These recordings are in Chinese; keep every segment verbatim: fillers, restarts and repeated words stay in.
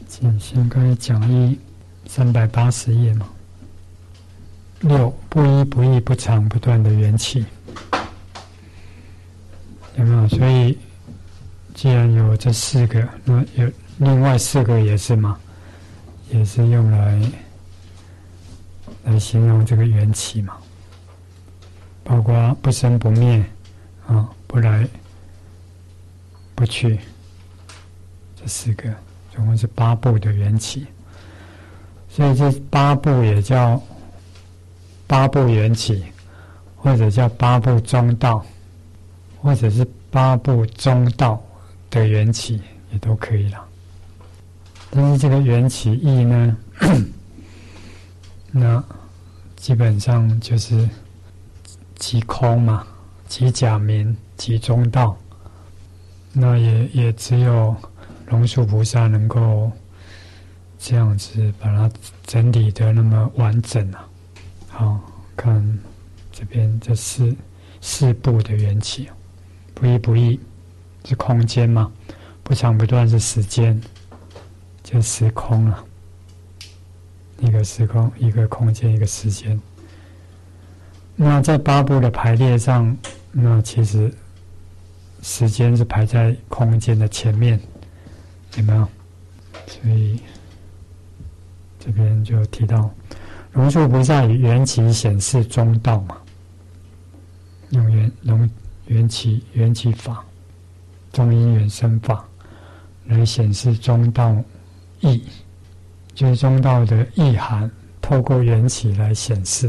请先开讲义三百八十页嘛。六不一不异不常不断的缘起，有没有？所以既然有这四个，那有另外四个也是嘛，也是用来来形容这个缘起嘛，包括不生不灭啊，不来不去，这四个总共是八部的缘起，所以这八部也叫八部缘起，或者叫八部中道，或者是八部中道的缘起也都可以了。但是这个缘起义呢，那基本上就是即空嘛，即假名，即中道。那也也只有龙树菩萨能够这样子把它整理得那么完整啊。好，看这边这四四部的缘起，不一不异是空间嘛，不长不断是时间，就时空了，一个时空，一个空间，一个时间。那在八部的排列上，那其实时间是排在空间的前面，有没有？所以这边就提到龙树菩萨以缘起显示中道嘛，用缘龙缘起缘起法、中因缘生法来显示中道义，就是中道的意涵，透过缘起来显示。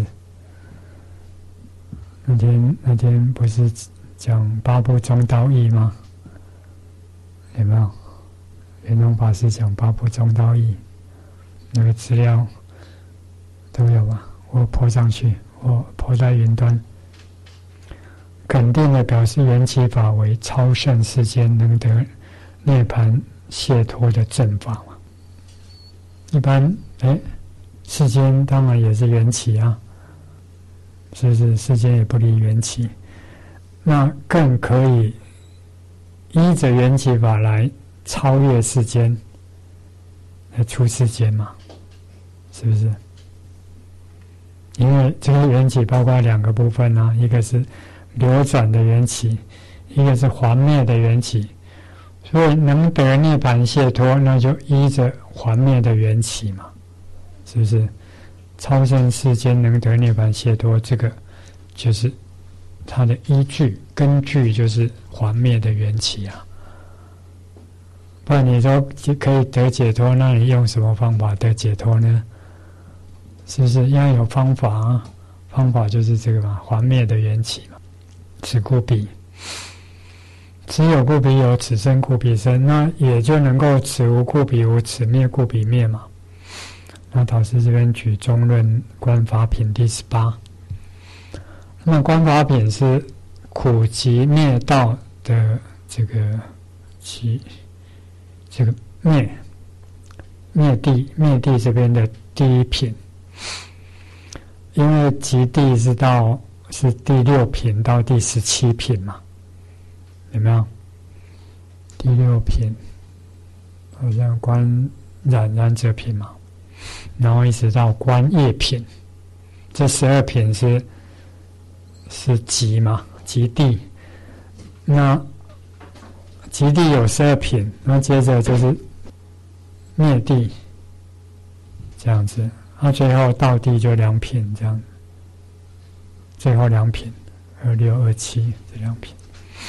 那天那天不是讲八部中道义吗？有没有？圆通法师讲八部中道义，那个资料都有吧？我抛上去，我抛在云端。肯定的表示缘起法为超胜世间能得涅槃解脱的正法嘛。一般哎，世间当然也是缘起啊，是不是？世间也不离缘起，那更可以依着缘起法来超越世间，来出世间嘛，是不是？因为这个缘起包括两个部分啊，一个是流转的缘起，一个是还灭的缘起。所以能得涅槃解脱，那就依着还灭的缘起嘛，是不是？超胜世间能得涅槃解脱，这个就是它的依据、根据，就是还灭的缘起啊。不然你说可以得解脱，那你用什么方法得解脱呢？是不是要有方法啊？方法就是这个嘛，还灭的缘起嘛。此故彼，此有故彼有，此生故彼生，那也就能够此无故彼无，此灭故彼灭嘛。那导师这边举中论观法品第十八，那观法品是苦集灭道的这个集。这个灭灭地灭地这边的第一品，因为极地是到是第六品到第十七品嘛，有没有？第六品好像观染染者品嘛，然后一直到观业品，这十二品是是极嘛，极地。那极地有十二品，那接着就是灭地，这样子，那最后道地就两品，这样，最后两品，二六二七这两品。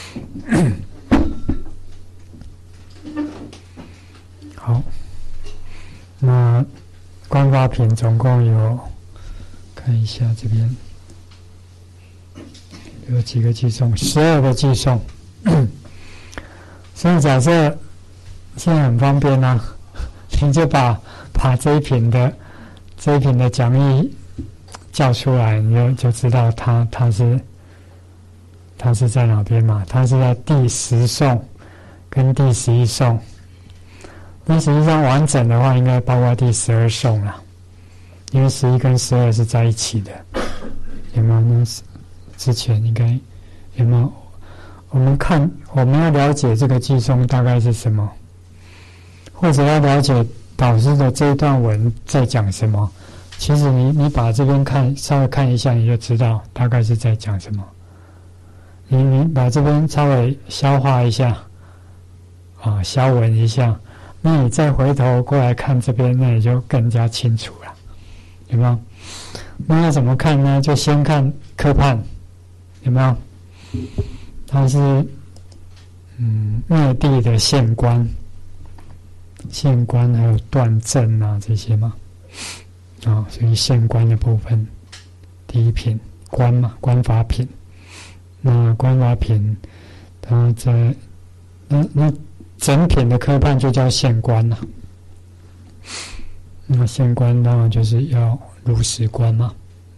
好，那观法品总共有，看一下这边有几个寄送，十二个寄送。所以假设现在很方便啊，你就把把这一品的这一品的讲义叫出来，你就就知道它它是它是在哪边嘛？它是在第十颂跟第十一颂。那实际上完整的话，应该包括第十二颂了，因为十一跟十二是在一起的。有没有？那之前应该有没有？我们看，我们要了解这个寄送大概是什么，或者要了解导师的这一段文在讲什么？其实你你把这边看稍微看一下，你就知道大概是在讲什么。你你把这边稍微消化一下，啊，消文一下，那你再回头过来看这边，那你就更加清楚了，有没有？那要怎么看呢？就先看科判，有没有？它是嗯灭地的县官。县官还有断正啊这些嘛，啊、哦，所以县官的部分，第一品官嘛，官法品，那官法品，它在那那整品的科判就叫县官了、啊，那县官当然就是要如实官嘛，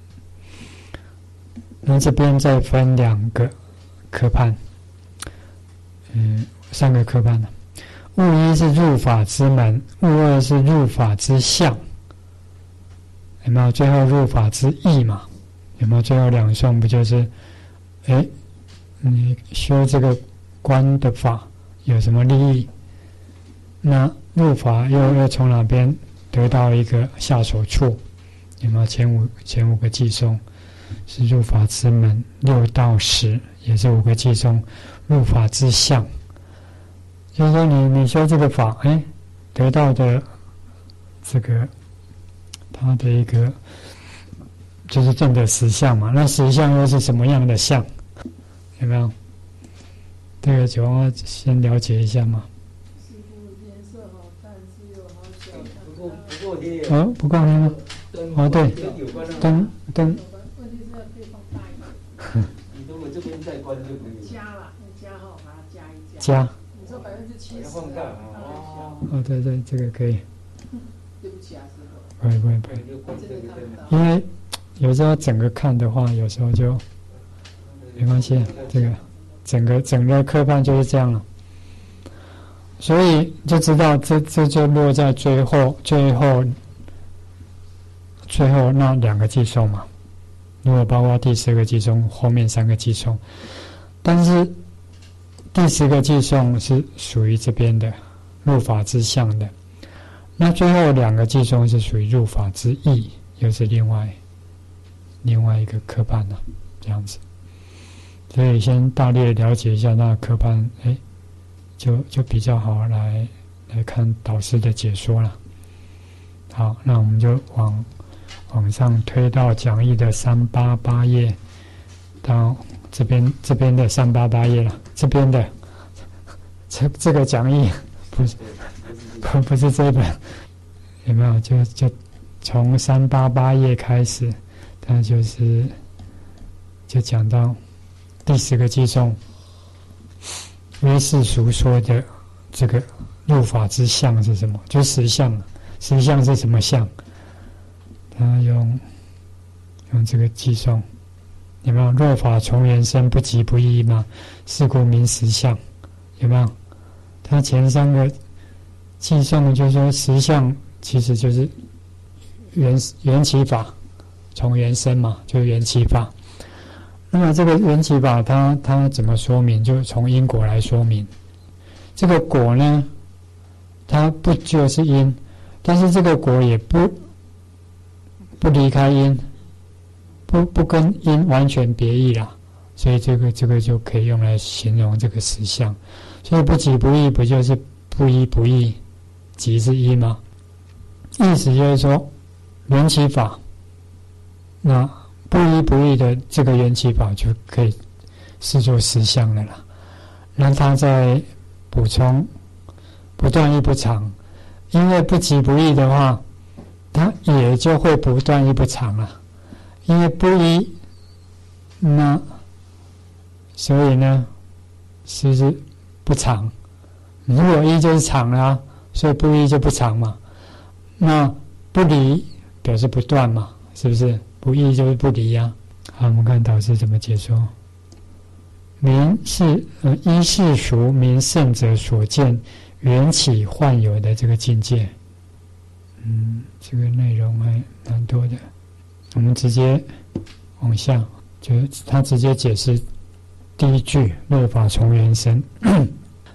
那这边再分两个科判，嗯，三个科判呢、啊。物一是入法之门，物二是入法之相，有没有？最后入法之意嘛？有没有？最后两颂不就是，哎，你修这个观的法有什么利益？那入法又又从哪边得到一个下手处？有没有？前五前五个偈颂是入法之门，六到十也是五个偈颂，入法之相。就是说你，你修这个法，哎，得到的这个它的一个就是证的实相嘛。那实相又是什么样的相？有没有？这个就要先了解一下嘛。 师父颜色好淡，只有好小看。不够不够黑。 哦，不够黑吗？哦，对，灯灯。 问题是要可以放大一点。 你如果这边再关就可以。 加了，你加号把它加一加。 加。 你说百分之七十。 放大哦。 哦，对对，这个可以。 对不起啊，师父。 不会不会不会。因为有时候整个看的话，有时候就没关系，这个整个整个科判就是这样了。所以就知道这这就落在最后最后最后那两个偈颂嘛。如果包括第十个偈颂后面三个偈颂，但是第十个偈颂是属于这边的入法之相的，那最后两个偈颂是属于入法之意，又是另外另外一个科判了、啊，这样子。所以先大略了解一下那个科判，哎，就就比较好来来看导师的解说了。好，那我们就往往上推到讲义的三八八页，到这边这边的三八八页了。这边的这这个讲义不是不不是这本，有没有？就就从三八八页开始，它就是就讲到第十个偈颂，约世俗说的这个入法之相是什么？就实相，实相是什么相？他用用这个偈颂，有没有？若法从缘生，不即不异嘛，是故名实相，有没有？他前三个偈颂就是说实相其实就是缘缘起法，从缘生嘛，就是缘起法。那么这个缘起法它它怎么说明？就从因果来说明。这个果呢，它不就是因，但是这个果也不不离开因，不不跟因完全别异啦，所以这个这个就可以用来形容这个实相。所以不即不异，不就是不一不异，即是一吗？意思就是说，缘起法，那不一不异的这个缘起法就可以视作实相了啦。那他再补充不断亦不长，因为不即不异的话，它也就会不断亦不长了。因为不一，那所以呢，是不是不长？如果一就是长了、啊，所以不一就不长嘛。那不离表示不断嘛，是不是？不异就是不离啊。好，我们看导师怎么解说。名是呃依世俗名圣者所见缘起幻有的这个境界。嗯，这个内容还蛮多的。我们直接往下，就他直接解释第一句：若法从缘生。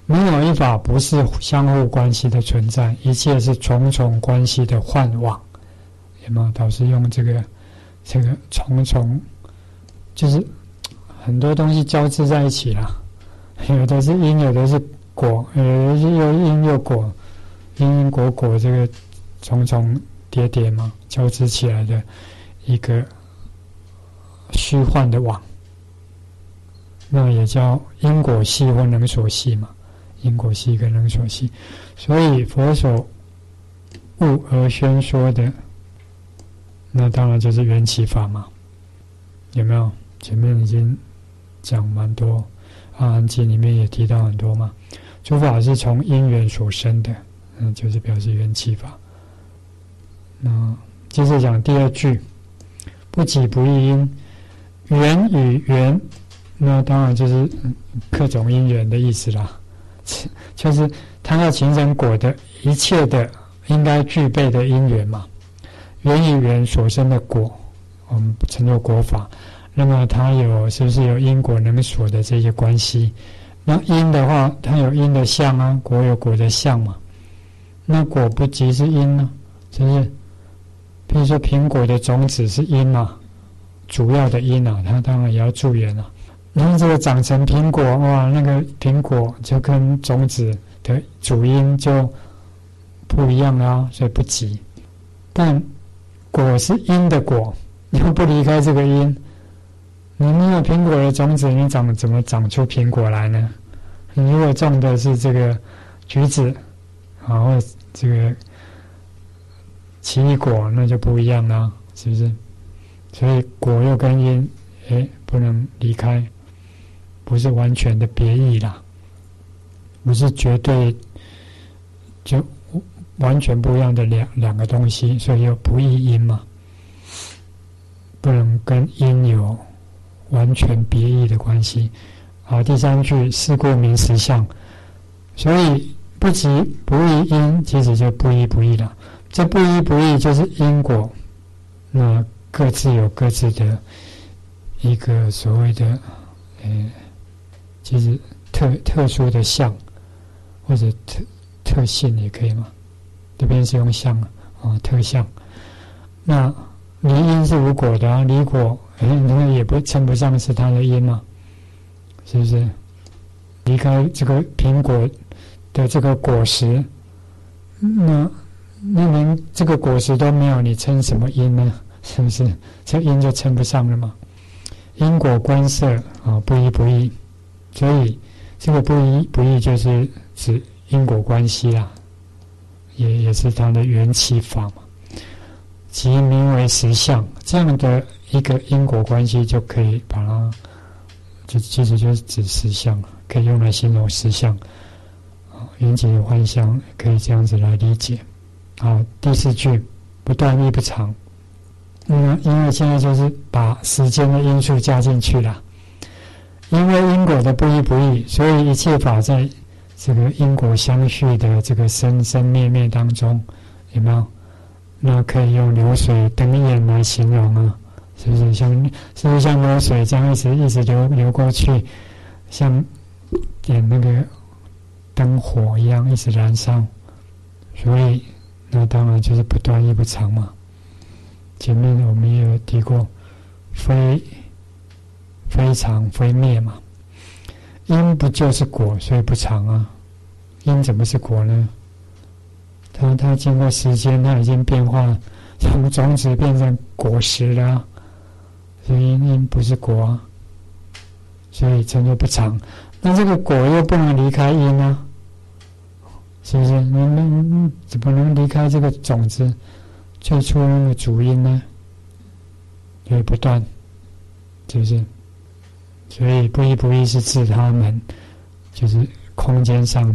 没有一法不是相互关系的存在，一切是重重关系的幻网。有没有？导师用这个这个重重，就是很多东西交织在一起啦，有的是因，有的是果，有的是又因又果，因因果果，这个重重叠叠嘛，交织起来的一个虚幻的网，那也叫因果系或能所系嘛。因果系跟能所系，所以佛所悟而宣说的，那当然就是缘起法嘛。有没有？前面已经讲蛮多，《阿含经》里面也提到很多嘛。诸法是从因缘所生的，嗯，就是表示缘起法。那接着讲第二句，不己不异因，缘与缘，那当然就是各种因缘的意思啦。就是它要形成果的一切的应该具备的因缘嘛，缘与缘所生的果，我们称作果法。那么它有是不是有因果能所的这些关系？那因的话，它有因的相啊，果有果的相嘛。那果不即是因呢？是不是？比如说苹果的种子是因嘛，主要的因啊，它当然也要助缘啊。然后这个长成苹果，哇，那个苹果就跟种子的主因就不一样啦，所以不及。但果是因的果，又不离开这个因，你没有苹果的种子，你长怎么长出苹果来呢？你如果种的是这个橘子，啊，或者这个奇异果，那就不一样啦，是不是？所以果又跟因，哎，不能离开。不是完全的别异啦，不是绝对就完全不一样的两两个东西，所以有不异因嘛，不能跟因有完全别异的关系。好，第三句是故名实相，所以不即不异因，其实就不异不异了。这不异不异就是因果，那各自有各自的一个所谓的呃。其实特特殊的相或者特特性也可以嘛，这边是用相啊，特相。那离因是无果的啊，离果哎，那也不称不上是它的因嘛，是不是？离开这个苹果的这个果实，那那连这个果实都没有，你称什么因呢？是不是？这因就称不上了嘛。因果观色啊，不异不异。所以这个不异不异就是指因果关系啦，也也是它的缘起法嘛，即名为实相。这样的一个因果关系就可以把它，就其实就是指实相了，可以用来形容实相。啊，缘起的幻相可以这样子来理解。好，第四句不断亦不长。嗯，因为现在就是把时间的因素加进去了。因为因果的不异不异，所以一切法在这个因果相续的这个生生灭灭当中，有没有？那可以用流水灯焰来形容啊，是不是像是不是像流水这样一直一直流流过去，像点那个灯火一样一直燃烧？所以那当然就是不断亦不长嘛。前面我们也有提过，非。非常非灭嘛，因不就是果，所以不长啊。因怎么是果呢？它它经过时间，它已经变化，从种子变成果实了、啊，所以因不是果啊，所以称作不长。那这个果又不能离开因啊，是不是？你们怎么能离开这个种子最初那个主因呢？所以不断，是不是？所以不异不异是指他们就是空间上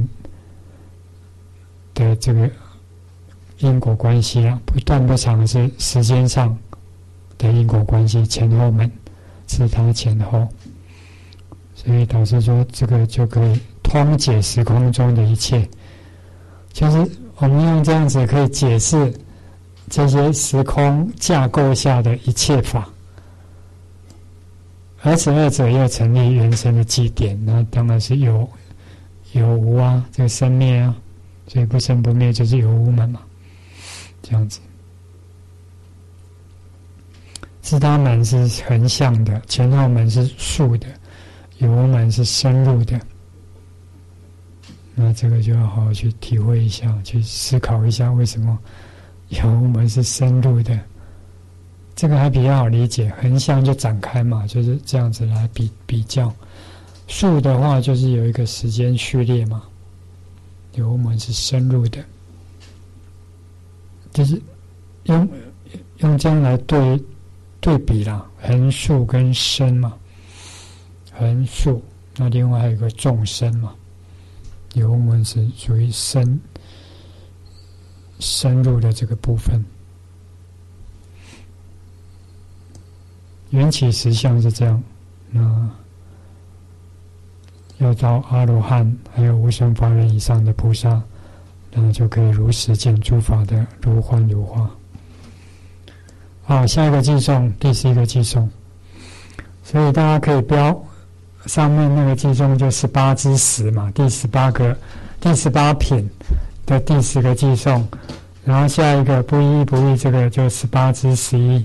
的这个因果关系啊，不断不长是时间上的因果关系，前后门是它前后，所以导致说这个就可以通解时空中的一切，就是我们用这样子可以解释这些时空架构下的一切法。而此二者又成立原生的祭典，那当然是有有无啊，这个生灭啊，所以不生不灭就是有无门嘛，这样子。自他门是横向的，前后门是竖的，有无门是深入的。那这个就要好好去体会一下，去思考一下为什么有无门是深入的。这个还比较好理解，横向就展开嘛，就是这样子来比比较。竖的话就是有一个时间序列嘛，有无门是深入的，就是用用这样来对对比啦，横竖跟深嘛，横竖，那另外还有一个纵深嘛，有无门是属于深深入的这个部分。缘起实相是这样，那要到阿罗汉还有无生法忍以上的菩萨，那就可以如实见诸法的如幻如化。好，下一个寄送，第十一个寄送，所以大家可以标上面那个寄送就十八之十嘛，第十八个第十八品的第十个寄送，然后下一个不一不异，这个就十八之十一。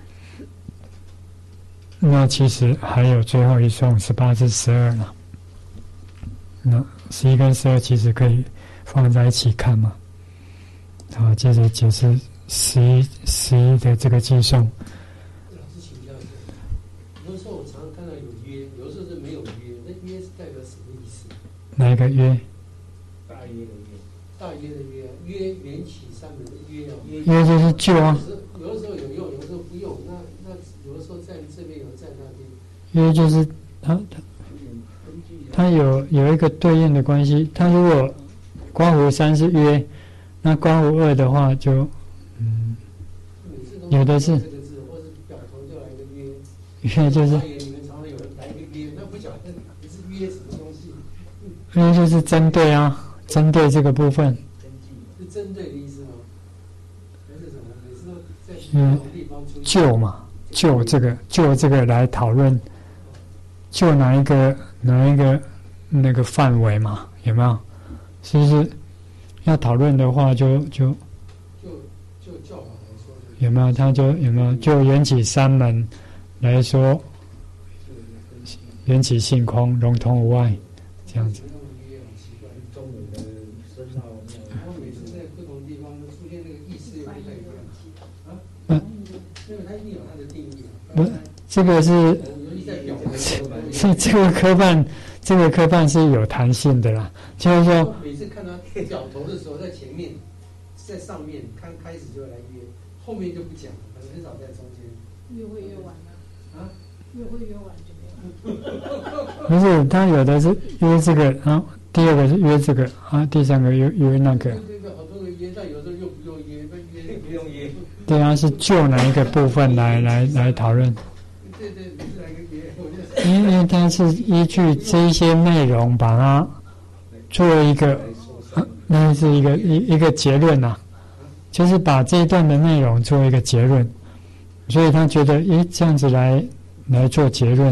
那其实还有最后一颂十八至十二了，那十一跟十二其实可以放在一起看嘛。好，接着解释十一十一的这个寄颂。 老师请教一下，有的时候我常常看到有约，有的时候是没有约，那约是代表什么意思？ 哪一个约？ 大约的约， 大约的约，约缘起三门的约啊。 约就是救啊。 有的时候有用，有的时候不用。那那有的时候在这边，有在那边。 约就是它它它有有一个对应的关系。它如果刮胡三是约，那刮胡二的话就嗯，有的是这个字，或是表头就来一个约。 约就是你们常常有人来一个约，那不晓得你是约什么东西？ 约就是针对啊，针对这个部分。 是针对的意思吗？还是什么？每次都在嗯不同地方出现。 就嘛，就这个就这个来讨论，就哪一个哪一个那个范围嘛，有没有？是不是要讨论的话就，就就就教法来说， 有没有？他就有没有？就缘起三门来说，缘起性空，融通无碍，这样子。 中文的深奥。 我每次在不同地方都出现那个意思又不太一样啊。 嗯， 因为它一定有它的定义啊。 不是，这个是尤其在表达这这个科办，这个科办是有弹性的啦，就是说， 每次看他表头的时候，在前面，在上面，刚开始就来约，后面就不讲，可能很少在中间。 越会越晚了。 啊？ 越会越晚就没有。 不是，他有的是约这个，然后第二个是约这个，啊，第三个约约那个。 对对，好多个约，但有时候又不用约，不约不用约。 对啊，是就哪一个部分来来来讨论？ 对对，每次来个约，我就。 因为它是依据这一些内容把它做一个，啊、那是一个一一个结论呐、啊，就是把这一段的内容做一个结论，所以他觉得，诶，这样子来来做结论，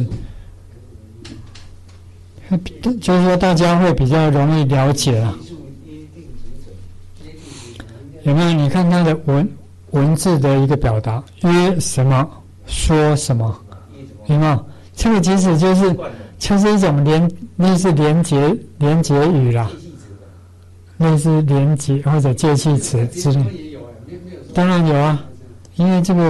就是说大家会比较容易了解啊。有没有？你看他的文文字的一个表达，约什么说什么，有没有？这个其实就是就是一种连类似连结连结语啦，类似连结或者介系词之类。当然有啊，因为这个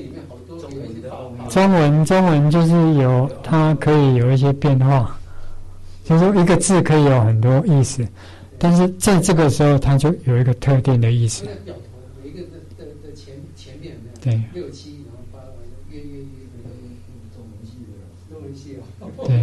中文中文就是有它可以有一些变化，就是说一个字可以有很多意思，但是在这个时候它就有一个特定的意思。对。 六七，然后八完了，约约约，中文系的，中文系哦。 对。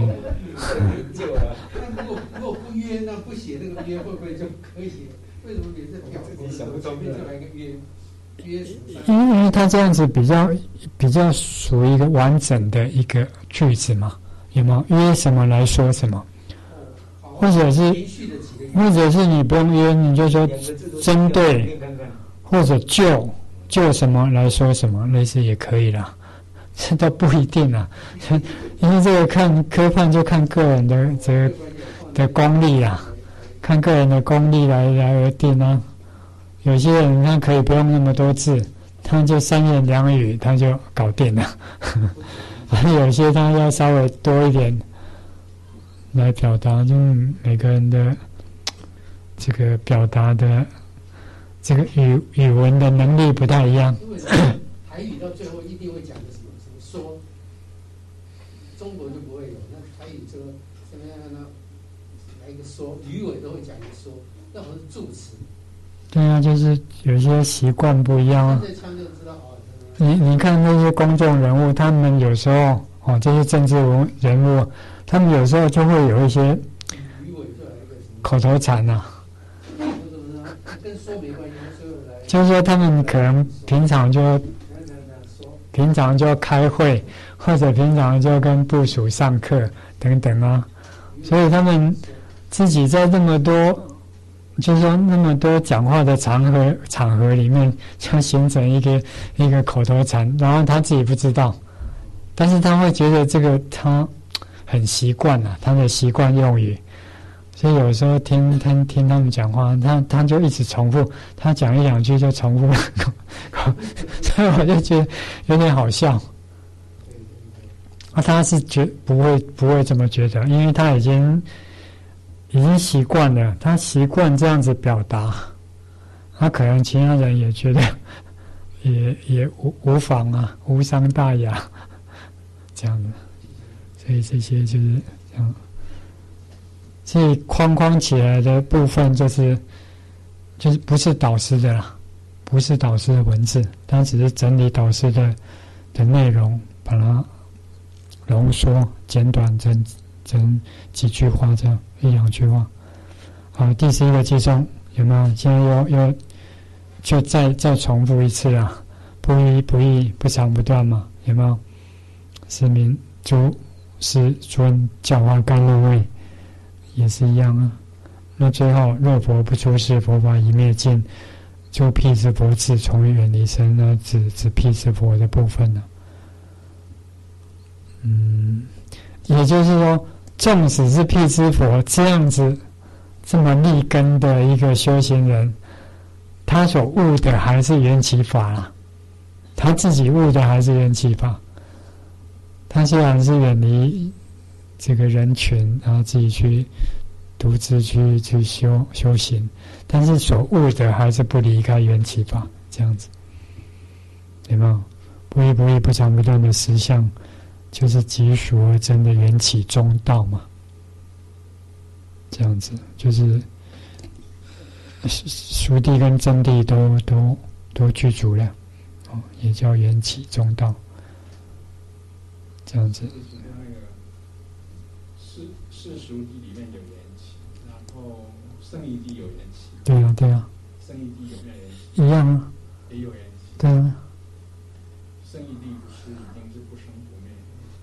那如果如果不约，那不写那个约，会不会就可以？为什么每次表头前面就来个约？约什么？ 因为它这样子比较比较属于一个完整的一个句子嘛，有没有？约什么来说什么？或者是或者是你不用约，你就说针对，或者就。就什么来说什么，类似也可以啦，这都不一定啦，因为这个看科判就看个人的这个的功力啦， 看个人的功力来来而定啊。有些人他可以不用那么多字，他就三言两语他就搞定了。有些他要稍微多一点来表达，就每个人的这个表达的这个语语文的能力不太一样。 因为台语到最后一定会讲的什么什么说，中国就不会有。那台语这个怎么样呢？来一个说，鱼尾都会讲一个说，那好像是助词。 对啊，就是有些习惯不一样啊。 这腔就知道哦。 你你看那些公众人物，他们有时候哦，这些政治人物，他们有时候就会有一些口头禅呐、啊。 跟说没关系， 就是说他们可能平常就平常就开会，或者平常就跟部属上课等等啊，所以他们自己在那么多。就是说，那么多讲话的场合场合里面，就形成一个一个口头禅，然后他自己不知道，但是他会觉得这个他很习惯了，他的习惯用语，所以有时候听听听他们讲话，他他就一直重复，他讲一两句就重复，所以我就觉得有点好笑。啊，他是觉不会不会这么觉得，因为他已经。已经习惯了，他习惯这样子表达，他可能其他人也觉得也也无无妨啊，无伤大雅，这样的，所以这些就是这样，所以框框起来的部分就是就是不是导师的啦，不是导师的文字，他只是整理导师的的内容，把它浓缩简短成成几句话这样。一两句话，好，第十一个计中有没有？现在又又就再再重复一次啊！不依不义，不长不断嘛，有没有？是名诸师尊教化甘露味，也是一样啊。那最后，若佛不出世，佛法已灭尽，诸辟支佛智从于远离身，那指指辟支佛的部分呢、啊？嗯，也就是说。纵使是辟支佛这样子这么立根的一个修行人，他所悟的还是缘起法啦，他自己悟的还是缘起法。他虽然是远离这个人群，然后自己去独自去去修修行，但是所悟的还是不离开缘起法，这样子，有没有？不依不依不长不断的实相。就是即属而真的缘起中道嘛，这样子就是熟地跟真谛都都都具足了，哦，也叫缘起中道，这样子。 那个世世俗地里面有缘起，然后圣义地有缘起。 对啊，对啊。 圣义地有没有缘起？ 一样啊。 也有缘起。 对啊。 圣义地不是已经是不生不灭。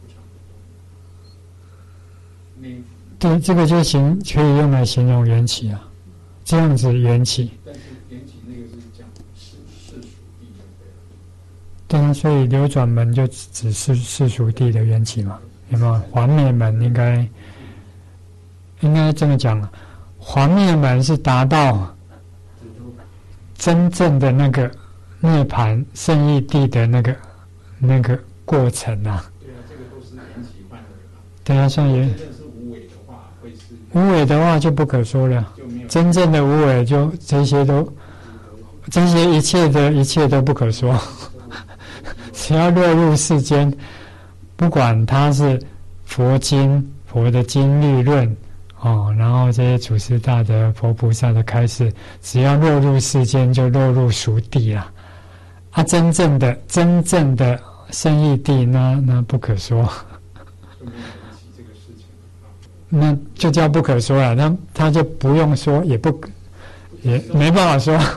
对，这个就形可以用来形容缘起啊，这样子缘起。 但是缘起那个是讲世世俗地就对了。 对啊，所以流转门就只是世俗地的缘起嘛，有没有？还灭门应该应该这么讲啊，还灭门是达到真正的那个涅槃圣义地的那个那个过程啊。 对啊，这个都是缘起范围嘛。 对啊，像缘。无为的话就不可说了，真正的无为就这些都，这些一切的一切都不可说。只要落入世间，不管它是佛经、佛的经律论哦，然后这些祖师大德、佛菩萨的开示，只要落入世间，就落入俗地了。啊，真正的真正的圣义地，那那不可说。那就叫不可说了，那他就不用说，也不也没办法说。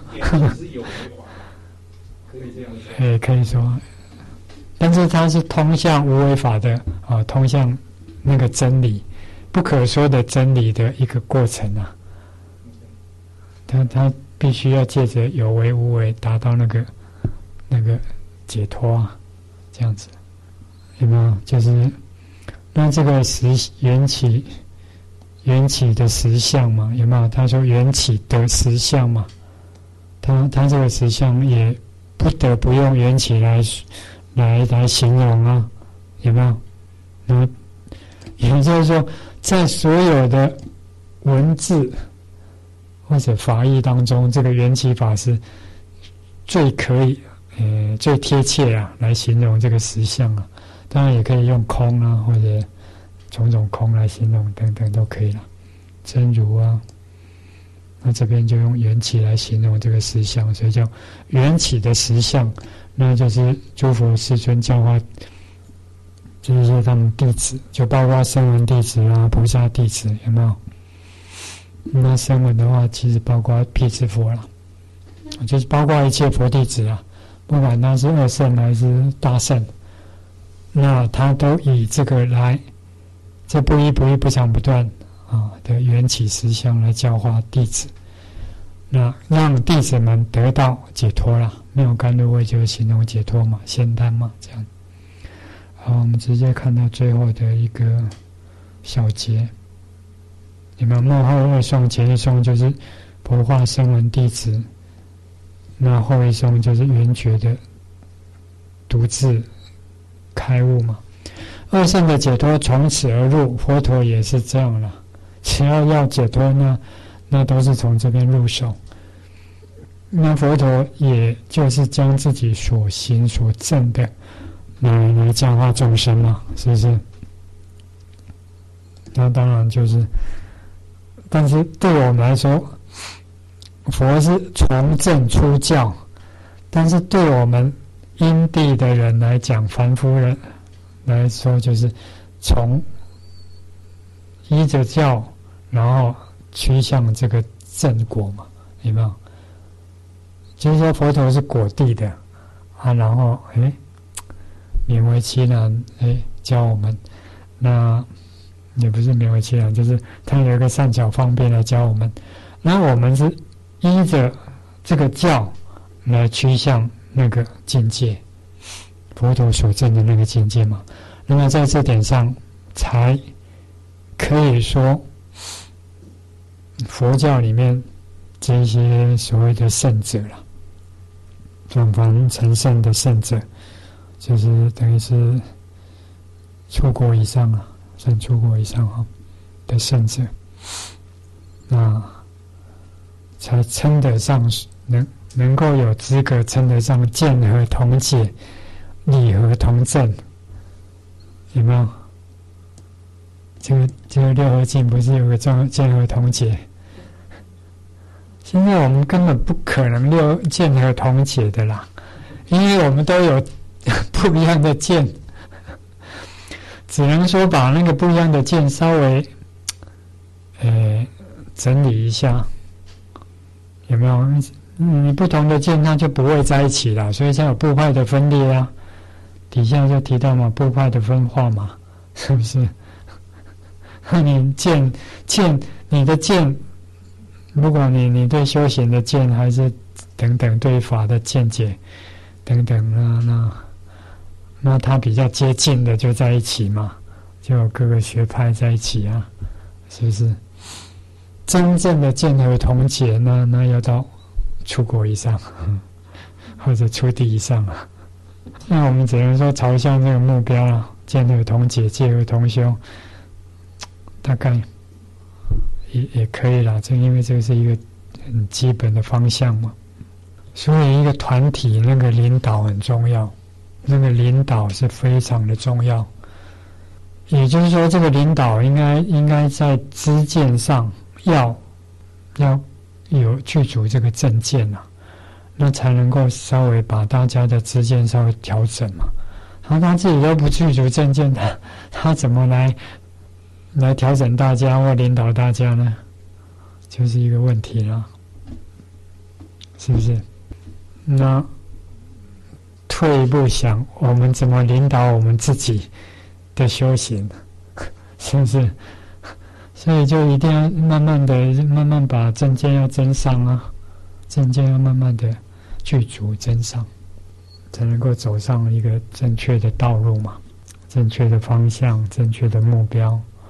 也可以说，但是它是通向无为法的啊，通向那个真理，不可说的真理的一个过程啊。他他必须要借着有为无为，达到那个那个解脱啊，这样子，有没有？就是那这个时缘起缘起的实相嘛，有没有？他说缘起的实相嘛，他他这个实相也不得不用缘起来来来形容啊，有没有？那也就是说，在所有的文字或者法义当中，这个缘起法是最可以呃最贴切啊来形容这个实相啊。当然也可以用空啊，或者种种空来形容等等都可以了。真如啊，那这边就用缘起来形容这个实相，所以叫缘起的实相，那就是诸佛世尊教化这些他们弟子，就包括声闻弟子啊、菩萨弟子，有没有？那声闻的话，其实包括辟支佛了，就是包括一切佛弟子啊，不管他是二圣还是大圣。那他都以这个来，这不依不依不长不断啊的缘起实相来教化弟子，那让弟子们得到解脱了。没有甘露味就是形容解脱嘛，仙丹嘛，这样。好，我们直接看到最后的一个小节，你们幕后二颂前一颂就是佛化声闻弟子，那后一颂就是圆觉的独自开悟嘛。二圣的解脱从此而入，佛陀也是这样了，只要要解脱呢，那都是从这边入手。那佛陀也就是将自己所行所证的来来教化众生嘛，是不是？那当然就是，但是对我们来说，佛是从证出教，但是对我们因地的人来讲，凡夫人来说，就是从依着教，然后趋向这个正果嘛，有没有？就是说佛陀是果地的啊，然后哎，勉为其难哎教我们，那也不是勉为其难，就是他有一个善巧方便来教我们，那我们是依着这个教来趋向那个境界，佛陀所证的那个境界嘛。那么在这点上，才可以说佛教里面这些所谓的圣者了，转凡成圣的圣者，就是等于是出国以上啊，算出国以上哈的圣者，那才称得上能能够有资格称得上见合同解、理合同证，有没有？这个这个六合敬不是有个叫见合同解？现在我们根本不可能六见合同解的啦，因为我们都有不一样的见，只能说把那个不一样的见稍微呃整理一下，有没有？你不同的见它就不会在一起了，所以才有部派的分裂啊。底下就提到嘛，部派的分化嘛，是不是？你见见你的见，如果你你对修行的见还是等等对法的见解等等啊，那那它比较接近的就在一起嘛，就有各个学派在一起啊，是不是？真正的见合同解呢，那要到出国以上，或者出地以上啊。那我们只能说朝向这个目标啊，见合同解、戒合同修，大概也也可以啦。正因为这个是一个很基本的方向嘛，所以一个团体那个领导很重要，那个领导是非常的重要。也就是说，这个领导应该应该在知见上要要有具足这个正见啊。那才能够稍微把大家的知见稍微调整嘛。然后他自己都不具足正见，他他怎么来来调整大家或领导大家呢？就是一个问题了，是不是？那退一步想，我们怎么领导我们自己的修行？是不是？所以就一定要慢慢的、慢慢把正见要增上啊，正见要慢慢的具足增上，才能够走上一个正确的道路嘛，正确的方向、正确的目标，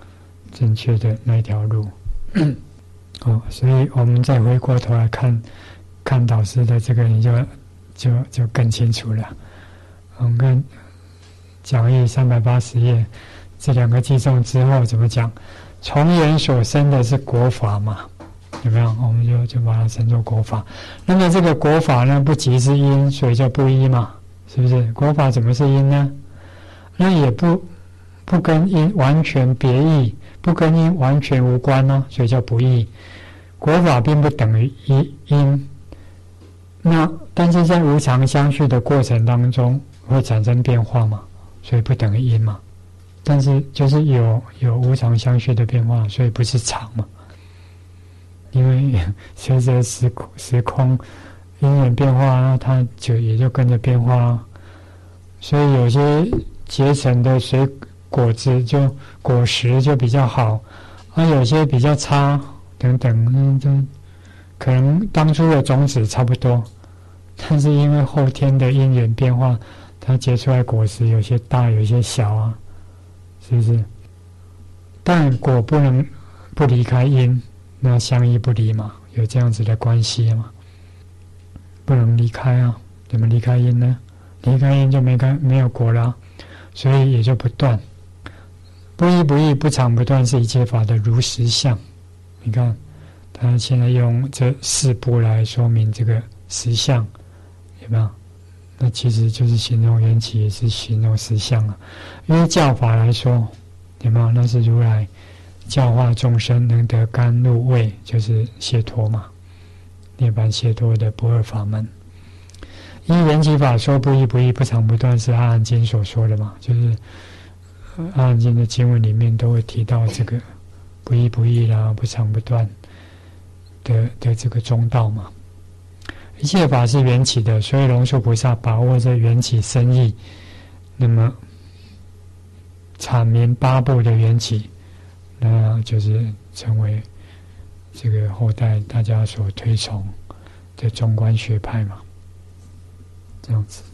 正确的那一条路。哦，所以我们再回过头来看看导师的这个，你就就就更清楚了。我们看讲义三百八十页，这两个记诵之后怎么讲？从缘所生的是国法嘛，有没有？我们就就把它称作国法。那么这个国法呢，不即是因，所以叫不依嘛，是不是？国法怎么是因呢？那也不不跟因完全别异，不跟因完全无关呢、哦，所以叫不异。国法并不等于因，那但是在无常相续的过程当中会产生变化嘛，所以不等于因嘛。但是就是有有无常相续的变化，所以不是常嘛。因为随着时空时空因缘变化，它就也就跟着变化。所以有些结成的水果子就果实就比较好，而有些比较差等等，嗯，就可能当初的种子差不多，但是因为后天的因缘变化，它结出来果实有些大，有些小啊。是不是？但果不能不离开因，那相依不离嘛，有这样子的关系嘛，不能离开啊。怎么离开因呢？离开因就没开没有果了，所以也就不断。不依不异，不常不断，是一切法的如实相。你看，他现在用这四部来说明这个实相，有没有？那其实就是形容缘起，也是形容实相啊。因为教法来说，有没有？那是如来教化众生能得甘露味，就是解脱嘛，涅槃解脱的不二法门。依缘起法说不依不异，不常不断，是阿含经所说的嘛，就是阿含经的经文里面都会提到这个不依不异啦、不常不断的的这个中道嘛。一切法是缘起的，所以龙树菩萨把握着缘起深义，那么阐明八部的缘起，那就是成为这个后代大家所推崇的中观学派嘛。这样子，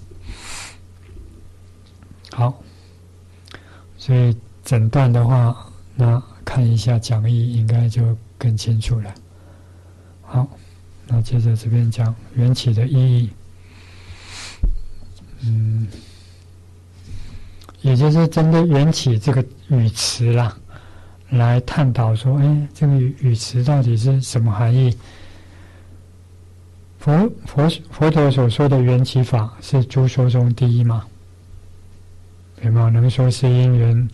好，所以整段的话，那看一下讲义，应该就更清楚了。好。那接着这边讲缘起的意义，嗯，也就是针对缘起这个语词啦，来探讨说，哎，这个语语词到底是什么含义？佛佛佛陀所说的缘起法是诸说中第一嘛？有没有能说是因缘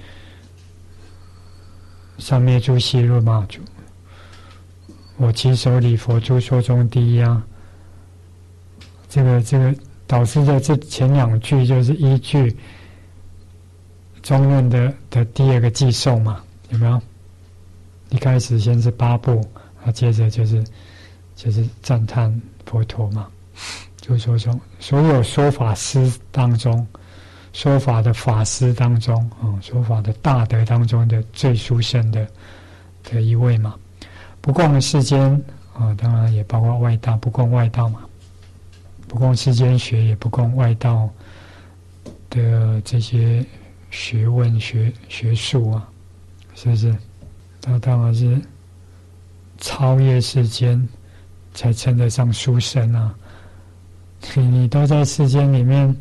上灭诸细论嘛？我其手里佛诸说中第一啊！这个这个导师的这前两句就是依据中论的的第二个寄送嘛，有没有？一开始先是八部，啊，接着就是就是赞叹佛陀嘛，就说中所有说法师当中，说法的法师当中，啊、嗯，说法的大德当中的最殊胜的的一位嘛。不共世间啊，当然也包括外道，不共外道嘛，不共世间学，也不共外道的这些学问、学学术啊，是不是？那当然是超越世间，才称得上殊胜啊！你你都在世间里面，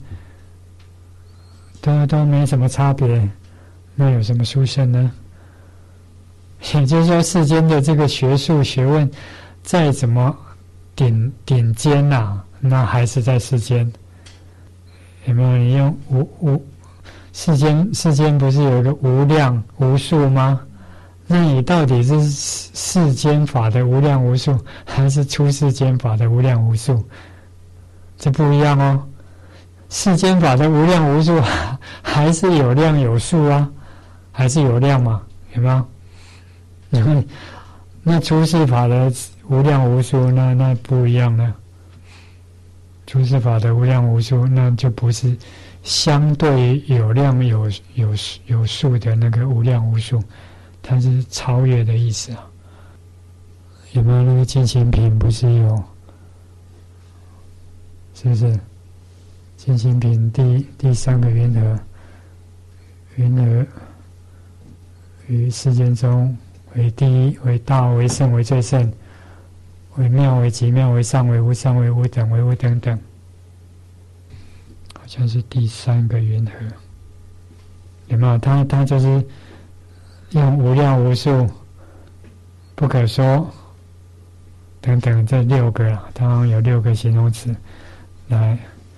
都都没什么差别，那有什么殊胜呢？也就是说，世间的这个学术学问再怎么顶顶尖啊，那还是在世间。有没有？你用无无世间世间不是有一个无量无数吗？那你到底是世间法的无量无数，还是出世间法的无量无数？这不一样哦。世间法的无量无数还是有量有数啊，还是有量嘛？有没有？因为那出世法的无量无数，那那不一样了。出世法的无量无数，那就不是相对有量有有有数的那个无量无数，它是超越的意思啊。有没有那个净心品？不是有，是不是？净心品第第三个云何？云何？ 于世间中为第一，为大，为圣，为最圣，为妙，为极妙，为上，为无上，为无等，为无等等，好像是第三个云何，有没有？他他就是用无量无数、不可说等等这六个啦，当然有六个形容词来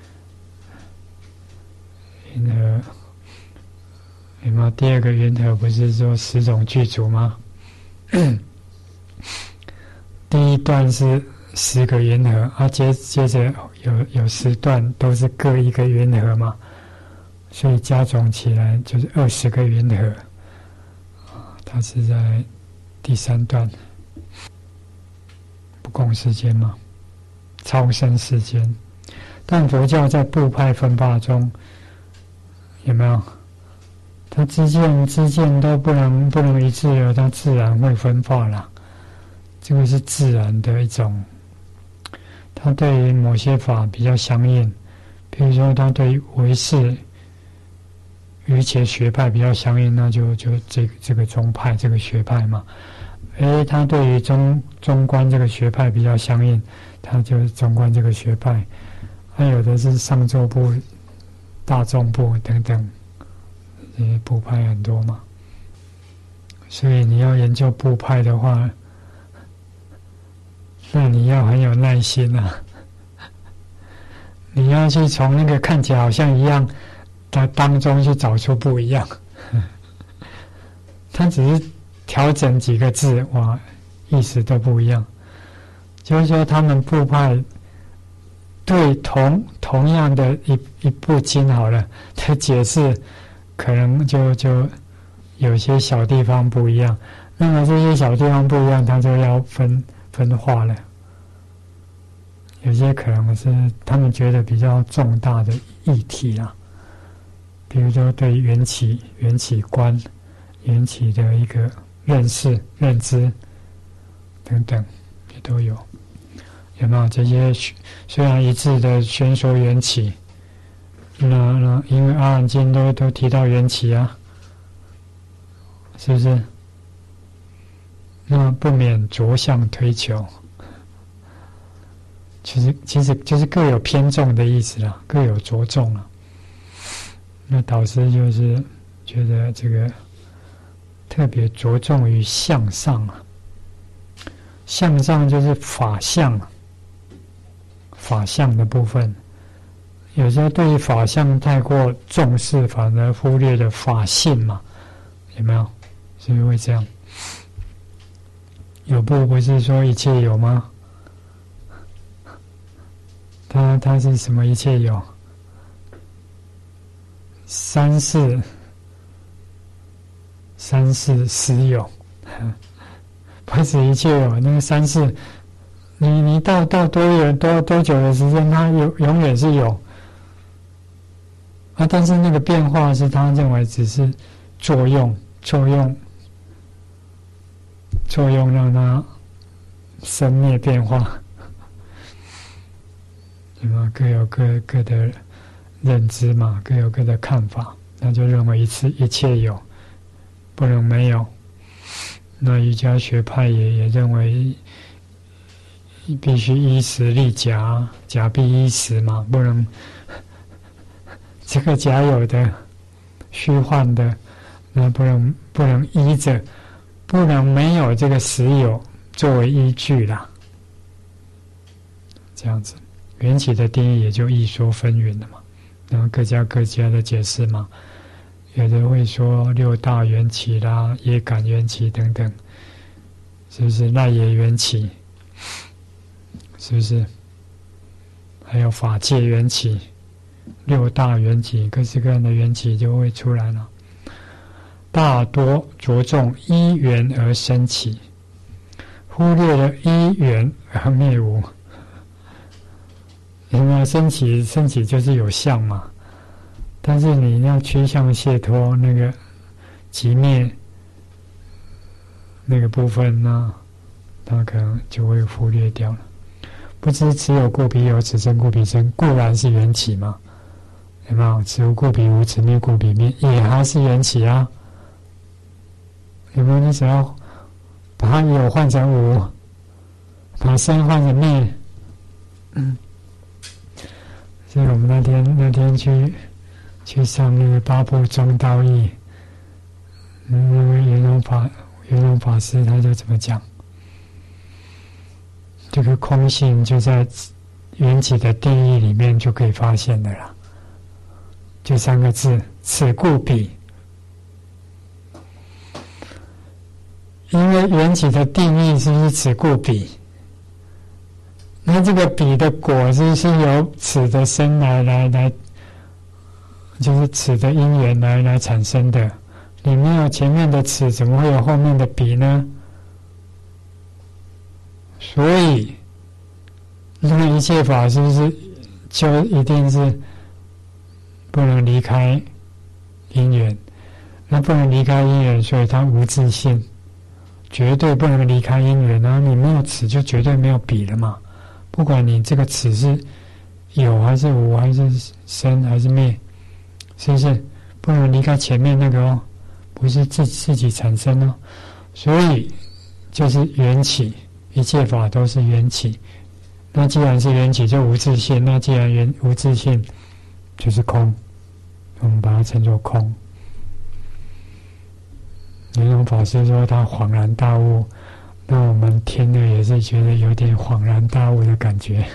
云何。有没有第二个云何？不是说十种具足吗？第一段是十个云何，啊，接接着有有十段都是各一个云何嘛，所以加总起来就是二十个云何。啊，它是在第三段，不共世间嘛，超生世间。但佛教在部派分法中，有没有？它知见知见都不能不能一致了，它自然会分化了。这个是自然的一种，它对于某些法比较相应，比如说它对于唯识、瑜伽学派比较相应，那就就这个这个宗派这个学派嘛。而它对于中中观这个学派比较相应，它就是中观这个学派。还有的是上座部、大众部等等。这些部派很多嘛，所以你要研究部派的话，那你要很有耐心啊！你要去从那个看起来好像一样的当中去找出不一样。他只是调整几个字，哇，意思都不一样。就是说，他们部派对同同样的一一部经好了的解释。可能就就有些小地方不一样，那么这些小地方不一样，它就要分分化了。有些可能是他们觉得比较重大的议题啦，比如说对缘起、缘起观、缘起的一个认识、认知等等，也都有。有没有这些虽然一致的宣说缘起？那那因为阿含经都都提到缘起啊，是不是？那不免着相推求，其实其实就是各有偏重的意思啦，各有着重啦。那导师就是觉得这个特别着重于相上啊，相上就是法相，法相的部分。有时候对于法相太过重视，反而忽略了法性嘛，有没有？是不是会这样？有部不是说一切有吗？它它是什么一切有？三世三世实有，不是一切有。那个三世，你你到到多远多多久的时间，它有永远是有。啊，但是那个变化是他认为只是作用，作用，作用让它生灭变化，对吗？各有各各的认知嘛，各有各的看法，那就认为一次一切有，不能没有。那瑜伽学派也也认为必须依时立假，假必依时嘛，不能。这个假有的、虚幻的，那不能不能依着，不能没有这个实有作为依据啦。这样子，缘起的定义也就一说纷纭了嘛。然后各家各家的解释嘛，有的会说六大缘起啦、业感缘起等等，是不是？赖耶缘起，是不是？还有法界缘起。六大缘起，各式各样的缘起就会出来了。大多着重依缘而生起，忽略了依缘而灭无。有没有升起？升起就是有相嘛，但是你要趋向解脱那个极灭那个部分呢，它可能就会忽略掉了。不知此有故彼有，此生故彼生，固然是缘起嘛。有没有？此无故彼无，此灭故彼灭，也还是缘起啊。 有没有？你只要把它有换成无，把生换成灭，嗯。所以我们那天那天去去上那个八部中道义，那个圆融法圆融法师他就怎么讲？这个空性就在缘起的定义里面就可以发现的啦，就三个字：此故彼。因为缘起的定义是不是此故彼？那这个彼的果是不是由此的生来来来，就是此的因缘来来产生的？你没有前面的此，怎么会有后面的彼呢？所以，那一切法是不是就一定是不能离开因缘？那不能离开因缘，所以它无自性，绝对不能离开因缘。然后你没有此，就绝对没有彼了嘛。不管你这个此是有还是无，还是生还是灭，是不是不能离开前面那个哦？不是自自己产生哦。所以就是缘起，一切法都是缘起。那既然是缘起，就无自性。那既然缘无自性，就是空。我们把它称作空。圆融法师说他恍然大悟。那我们听了也是觉得有点恍然大悟的感觉，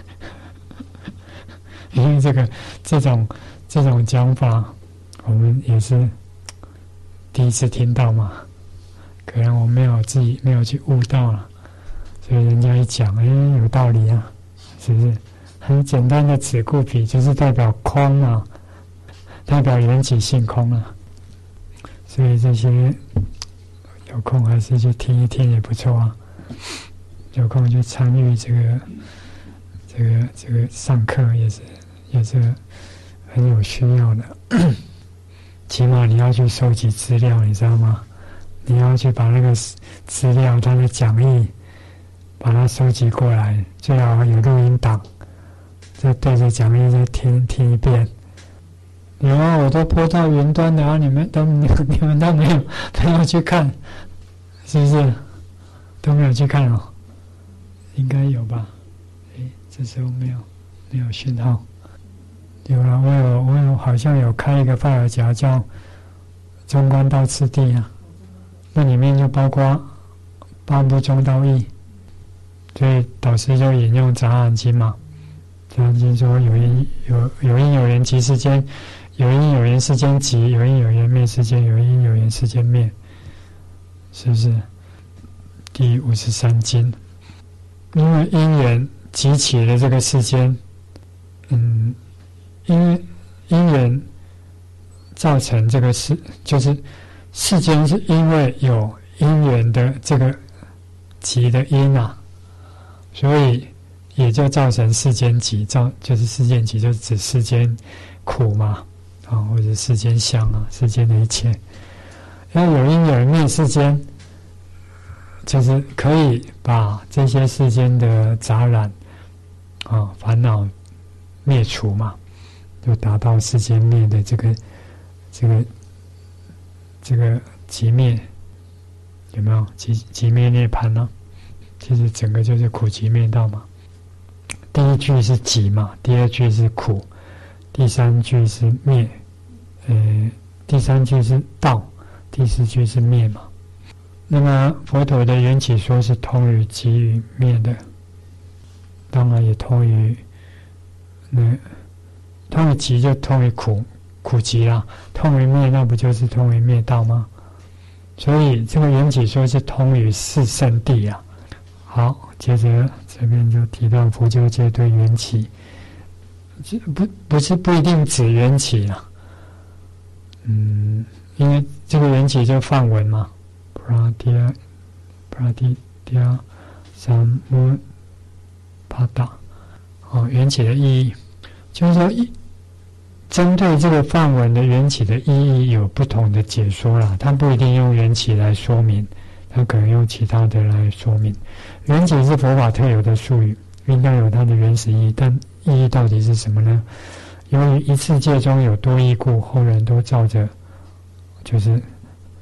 因为这个这种这种讲法，我们也是第一次听到嘛，可能我没有自己没有去悟到了，所以人家一讲，哎，有道理啊，是不是？很简单的此故彼，就是代表空啊，代表缘起性空啊，所以这些。有空还是去听一听也不错啊，有空去参与这个这个这个上课也是也是很有需要的。起码你要去收集资料，你知道吗？你要去把那个资料它的讲义把它收集过来，最好有录音档，再对着讲义再听听一遍。有啊，我都播到云端的啊，你们都你们都没有没有去看，是不是？都没有去看哦？应该有吧？哎，这时候没有没有讯号。有了，我有我有好像有开一个范尔夹叫中观道次第啊，那里面就包括八部中道义，所以导师就引用杂含经嘛，杂含经说有因有有因有缘即世间。有因有缘世间即，有因有缘灭世间，有因有缘世间灭，是不是？第五十三经，因为因缘集起了这个世间，嗯，因为因缘造成这个世，就是世间是因为有因缘的这个集的因啊，所以也就造成世间集，造就是世间集，就是指世间苦嘛。啊，或者世间相啊，世间的一切，要有因有缘灭世间，就是可以把这些世间的杂染啊烦恼灭除嘛，就达到世间灭的这个这个这个寂灭，有没有寂寂灭涅槃呢？其实整个就是苦集灭道嘛。第一句是寂嘛，第二句是苦。第三句是灭，呃，第三句是道，第四句是灭嘛。那么佛陀的缘起说是通于集与灭的，当然也通于那通于集就通于苦苦集啦，通于灭那不就是通于灭道吗？所以这个缘起说是通于四圣谛啊。好，接着这边就提到佛教界对缘起。不不是不一定指缘起啊，嗯，因为这个缘起就梵文嘛 ，pradya pradya samudpada， 哦，缘起的意义，就是说一针对这个梵文的缘起的意义有不同的解说啦，它不一定用缘起来说明，它可能用其他的来说明。缘起是佛法特有的术语，应该有它的原始意义，但意义到底是什么呢？由于一次界中有多义故，后人都照着就是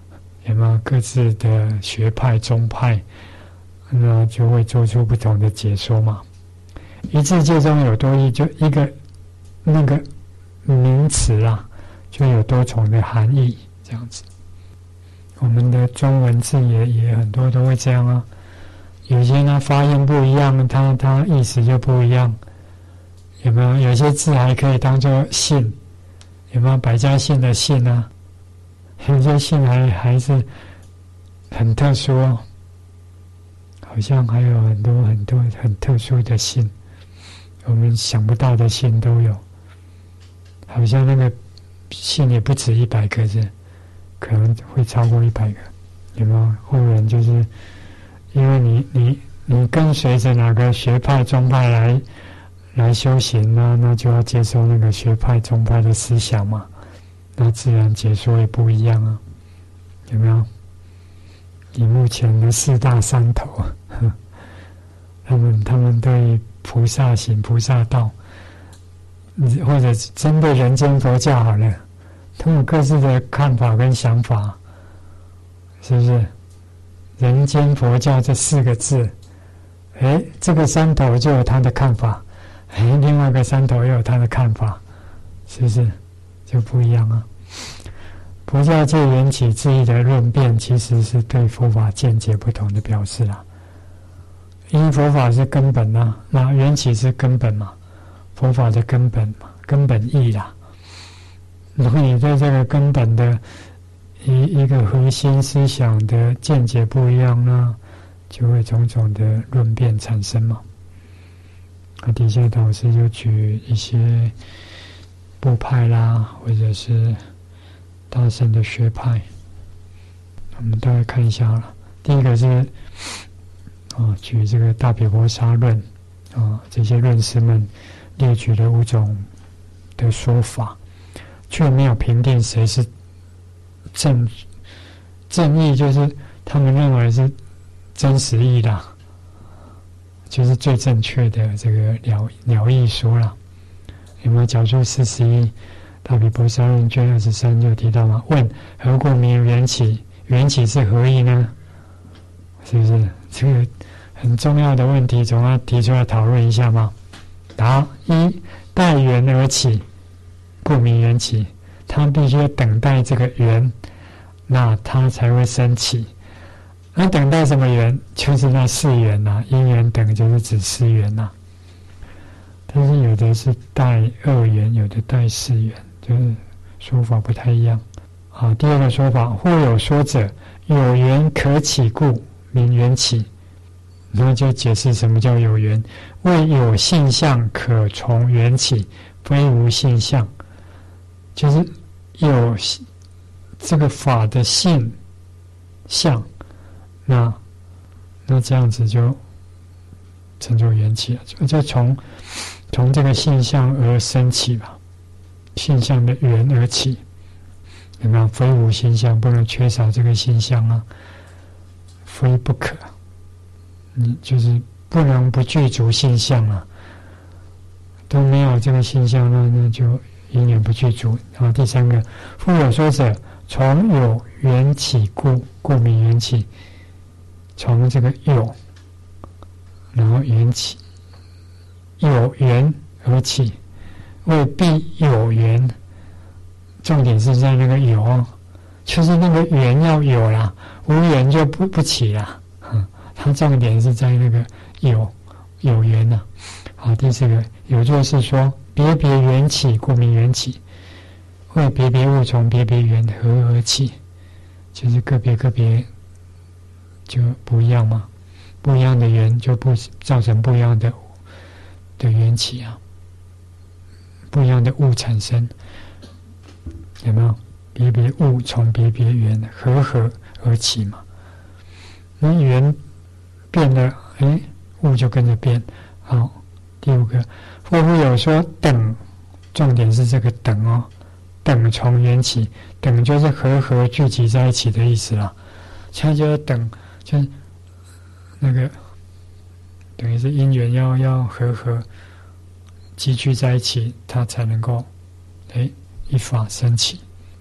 有没有各自的学派宗派，那就会做出不同的解说嘛。一字界中有多义，就一个那个名词啦，就有多重的含义，这样子。我们的中文字也也很多都会这样啊，有些呢发音不一样，它它意思就不一样。有没有？有些字还可以当作姓，有没有？百家姓的姓啊，有些姓还还是很特殊哦，好像还有很多很多很特殊的姓，我们想不到的姓都有。好像那个姓也不止一百个字，可能会超过一百个，有没有？后人就是因为你你你跟随着哪个学派宗派来来修行呢，那就要接受那个学派宗派的思想嘛，那自然解说也不一样啊，有没有？以目前的四大山头，他们他们对菩萨行、菩萨道，或者针对人间佛教好了，他们各自的看法跟想法，是不是？人间佛教这四个字，哎，这个山头就有他的看法，哎，另外一个山头又有他的看法，是不是？就不一样啊。佛教界缘起之意的论辩，其实是对佛法见解不同的表示啦。因为佛法是根本啊，那缘起是根本嘛，佛法的根本嘛，根本义啦。如果你对这个根本的一一个核心思想的见解不一样呢，就会种种的论辩产生嘛。那底下导师就举一些部派啦，或者是大乘的学派，我们大概看一下了。第一个是啊，举这个大毗婆沙论啊，这些论师们列举了五种的说法，却没有评定谁是正正义，就是他们认为是真实义啦，就是最正确的这个了了义说啦。有没有角注四十一？大毗婆沙论卷二十三就提到嘛，问何故名缘起？缘起是何意呢？是不是这个很重要的问题，总要提出来讨论一下嘛？答：一，待缘而起，故名缘起。他必须要等待这个缘，那他才会升起。那等待什么缘？就是那四缘呐、啊，因缘等就是指四缘呐、啊。但是有的是带二缘，有的带四缘。就是说法不太一样啊。第二个说法，或有说者，有缘可起故名缘起，那就解释什么叫有缘，为有性相可从缘起，非无性相，就是有这个法的性相，那那这样子就称作缘起了，就就从从这个性相而生起吧。性相的缘而起，有没有？非无性相，不能缺少这个性相啊，非不可。你就是不能不具足性相啊，都没有这个性相呢，那就因缘不具足。然后第三个，复有说者，从有缘起故，故名缘起。从这个有，然后缘起，有缘而起。为必有缘，重点是在那个有，就是那个缘要有啦，无缘就不不起啦。嗯，它重点是在那个有有缘呐、啊。好，第四个有就是说，别别缘起，故名缘起。为别别物从别别缘合而起，就是个别个别就不一样嘛，不一样的缘就不造成不一样的的缘起啊。不一样的物产生，有没有？别别物从别别缘合合而起嘛。那缘变了，哎，物就跟着变。好，第五个，或复有说等，重点是这个等哦，等从缘起，等就是合合聚集在一起的意思啦。现在就是等，就是那个等于是因缘要要合合。集聚在一起，它才能够哎一法升起。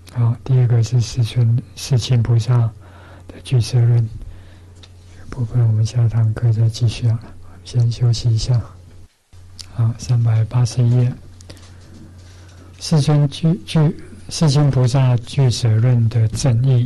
好，第二个是世尊世亲菩萨的俱舍论，这个部分我们下堂课再继续好了，先休息一下。好，三百八十一页，世尊俱俱世亲菩萨俱舍论的正义，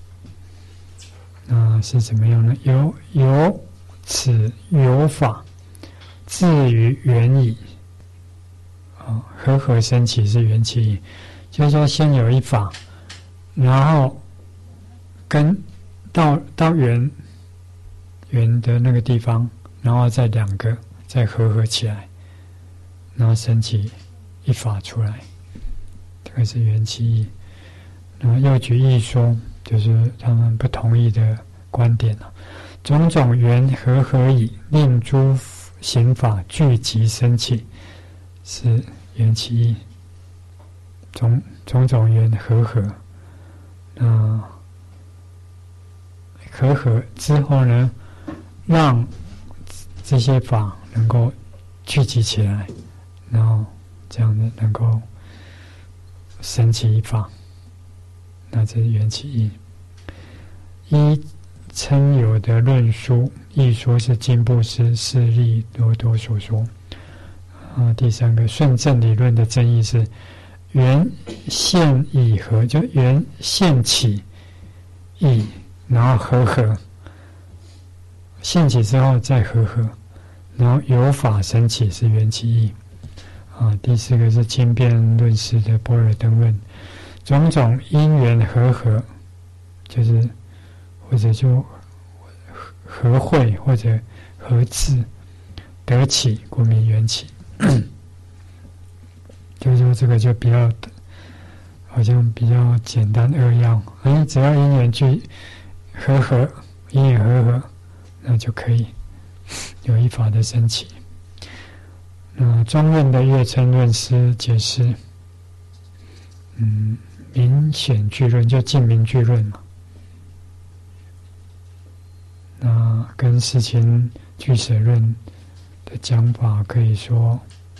那是怎么样呢？由由此有法，至于缘已。啊，和合生起是缘起义。就是说，先有一法，然后跟到到圆圆的那个地方，然后再两个再合合起来，然后升起一法出来，这个是缘起义。然后又举一说，就是他们不同意的观点了。种种缘合合以令诸行法聚集升起，是缘起义。种种种缘合合，那合合之后呢，让这些法能够聚集起来，然后这样子能够升起一法，那这是缘起义。依称有的论书，一说是经部师释利多多所说。啊，第三个顺正理论的争议是。缘现已合，就缘现起已，然后合合，现起之后再合合，然后有法升起是缘起义。啊，第四个是经辩论师的般若灯论，种种因缘合合，就是或者就合会或者合致得起，故名缘起。就是说这个就比较好像比较简单扼要，哎，只要因缘聚合合，因缘合合，那就可以有一法的升起。那中论的月称论师解释，嗯，明显句论就净明句论嘛。那跟世亲俱舍论的讲法可以说。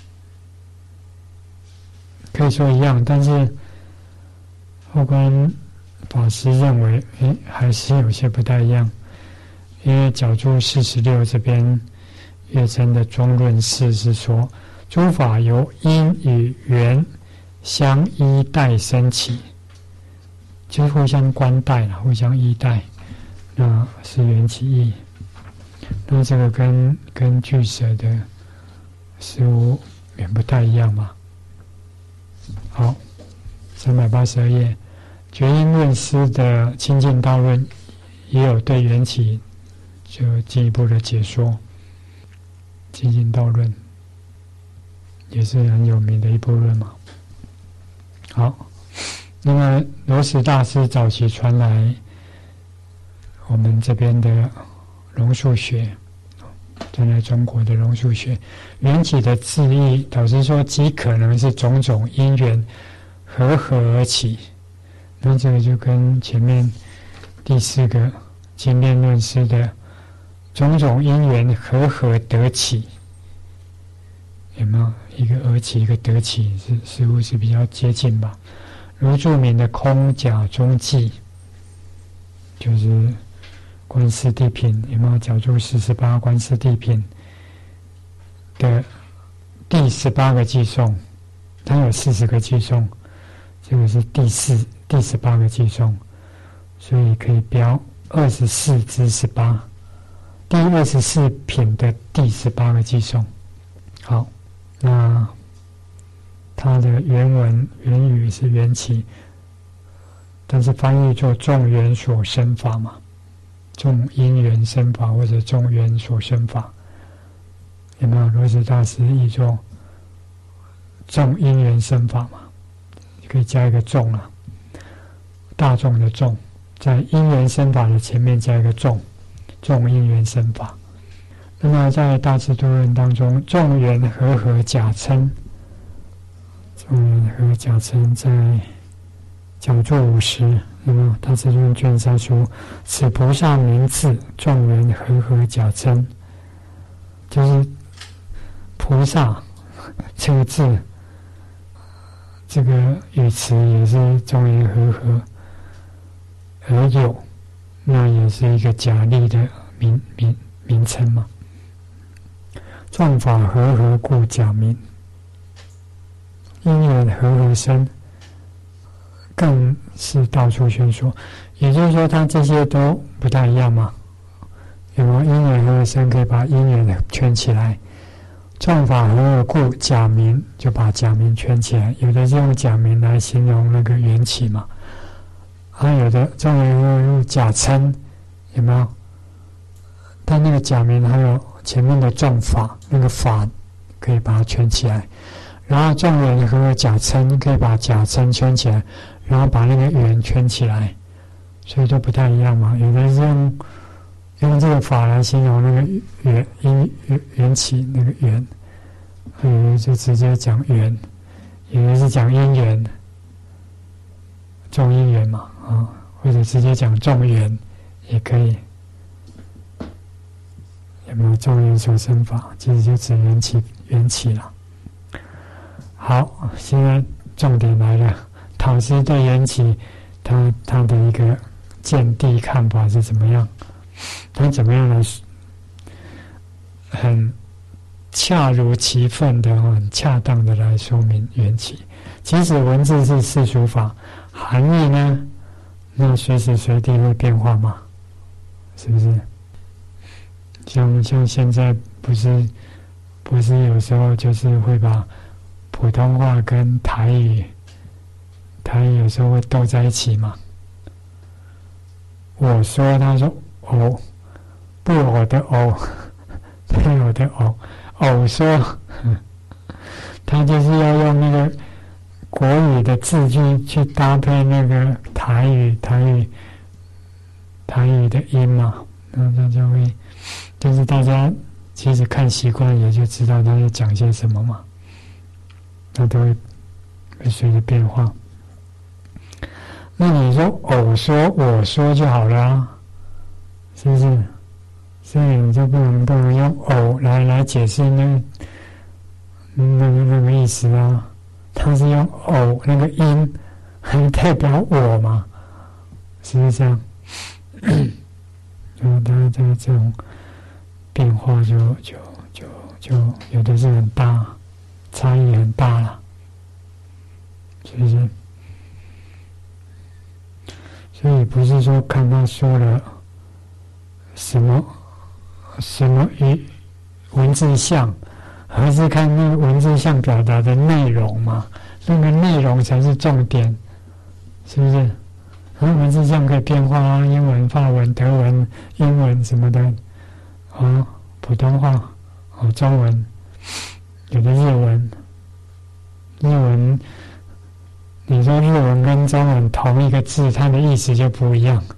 可以说一样，但是后观法师认为，诶，还是有些不太一样。因为角注四十六这边月称的中论释是说，诸法由因与缘相依待生起，就是互相关待了，互相依待，那是缘起义。那这个跟跟俱舍的似乎也不太一样嘛。好，三百八十二页，觉因论师的清净道论也有对缘起就进一步的解说。清净道论也是很有名的一部论嘛。好，那么罗什大师早期传来我们这边的龙树学。传来中国的龙树学，缘起的字义，导师说极可能是种种因缘合合而起。那这个就跟前面第四个经辩论师的种种因缘合合得起，有没有一个而起一个得起，是似乎是比较接近吧？如著名的空假中记，就是观世地品，有没有角注四十八观世地品的第十八个寄送？它有四十个寄送，这个是第四第十八个寄送，所以可以标二十四之十八，第二十四品的第十八个寄送。好，那它的原文原语是缘起，但是翻译作众缘所生法嘛。众因缘生法或者众缘所生法，有没有？罗什大师译作众因缘生法嘛，可以加一个众啊，大众的众，在因缘生法的前面加一个众，众因缘生法。那么在大智度论当中，众缘合合假称，众缘合合假称在角注五十。那么大智度论卷三说，此菩萨名字众缘合合假称，就是菩萨这个字这个语词也是中原和合而有，那也是一个假立的名名名称嘛。状法和合故假名，因缘和合生，更是到处宣说。也就是说，它这些都不太一样嘛。有没有因缘和合生可以把因缘圈起来？状法和合故假名就把假名圈起来，有的是用假名来形容那个缘起嘛。啊，有的中原和合用假称，有没有？但那个假名还有前面的状法，那个法可以把它圈起来。然后状元和假称可以把假称圈起来，然后把那个圆圈起来，所以都不太一样嘛。有的是用用这个法来形容那个缘因缘起那个缘，有的就直接讲缘，有的是讲因缘，众因缘嘛啊，或者直接讲众缘也可以。有没有众缘所生法？其实就指缘起缘起了。好，现在重点来了，老师对缘起他他的一个见地看法是怎么样？他怎么样来很恰如其分的、很恰当的来说明缘起？其实文字是世俗法，含义呢，那随时随地会变化嘛，是不是？像像现在不是不是有时候就是会把普通话跟台语，台语有时候会斗在一起嘛。我说，他说偶，不偶的偶，配偶的偶，偶说，他就是要用那个国语的字句去搭配那个台语台语台语的音嘛，那他就会，就是大家其实看习惯也就知道他在讲些什么嘛，那都会会随着变化。那你说偶说我说就好了啊，是不是？所以你就不能不能用偶来来解释那个那个那个意思啊。它是用偶那个音，还代表我嘛，是不是这样？就它这这种变化就就就就有的是很大，差异很大了，是不是？所以不是说看他说了什么什么语文字像，而是看那个文字像表达的内容嘛，那个内容才是重点，是不是？然后文字像可以变化啊，英文、法文、德文、英文什么的，啊，普通话，啊，中文，有的日文，日文。你说日文跟中文同一个字，它的意思就不一样。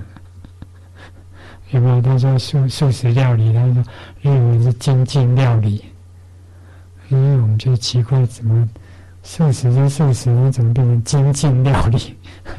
有没有？他说素素食料理，他说日文是精进料理。因为我们就奇怪，怎么素食就素食，那怎么变成精进料理？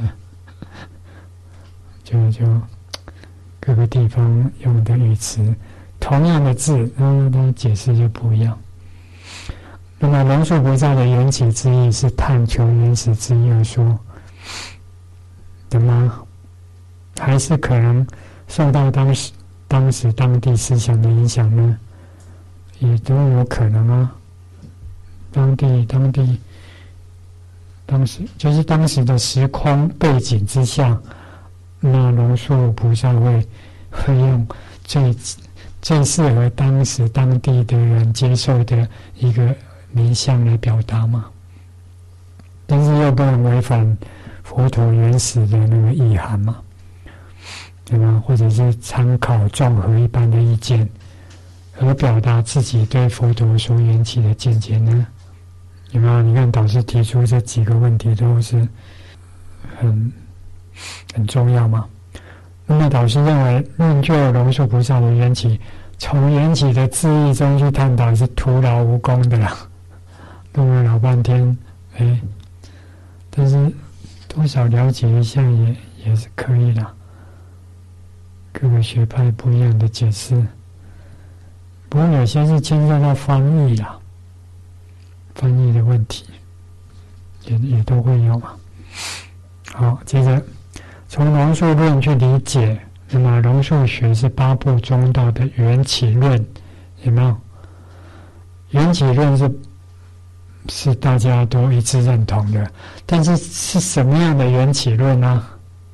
就就各个地方用的语词，同样的字，那它解释就不一样。那么龙树菩萨的缘起之意是探求原始之意而说的吗？还是可能受到当时当时当地思想的影响呢？也都有可能啊。当地当地当时就是当时的时空背景之下，那龙树菩萨会会用最最适合当时当地的人接受的一个名相来表达嘛，但是又不能违反佛陀原始的那个意涵嘛，对吧？或者是参考综合一般的意见，而表达自己对佛陀所缘起的见解呢？有没有？你看导师提出这几个问题都是很很重要嘛。那么导师认为，论就龙树菩萨的缘起，从缘起的字义中去探讨是徒劳无功的啦。弄了老半天，哎，但是多少了解一下也也是可以的。各个学派不一样的解释，不过有些是牵涉到翻译啦，翻译的问题， 也也都会有嘛。好，接着从龙树论去理解，那么龙树学是八部中道的缘起论，有没有？缘起论是是大家都一致认同的，但是是什么样的缘起论呢？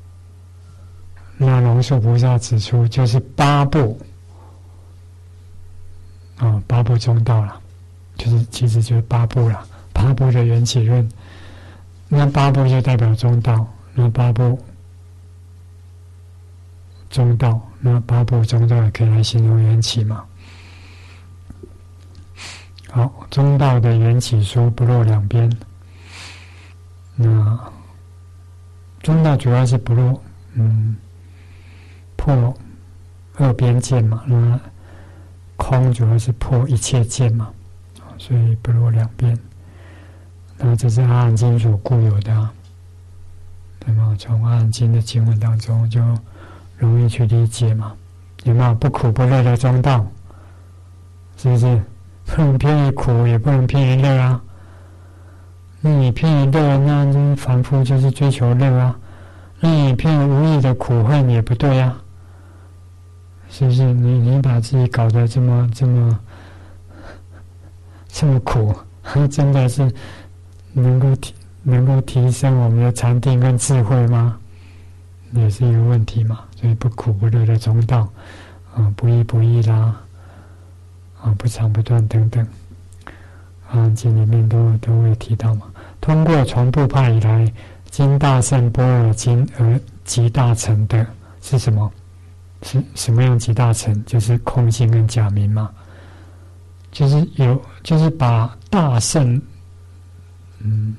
那龙树菩萨指出，就是八部啊、哦，八部中道了，就是其实就是八部了，八部的缘起论。那八部就代表中道，那八部中道，那八部中道也可以来形容缘起嘛。好，中道的缘起说不落两边。那中道主要是不落，嗯，破二边见嘛。那空主要是破一切见嘛，所以不落两边。那这是阿含经所固有的、啊，对吗？从阿含经的经文当中就容易去理解嘛。有没有不苦不乐的中道？是不是？不能偏于苦，也不能偏于乐啊。那你偏于乐，那就凡夫就是追求乐啊。那你偏于无益的苦恨也不对啊，是不是？你你把自己搞得这么这么这么苦，真的是能够提能够提升我们的禅定跟智慧吗？也是一个问题嘛。所以不苦不乐的中道，啊，不依不依啦。啊，不长不断等等，啊，经里面都都会提到嘛。通过从部派以来，经大乘般若经而集大成的是什么？是什么样集大成？就是空性跟假名嘛。就是有，就是把大乘，嗯，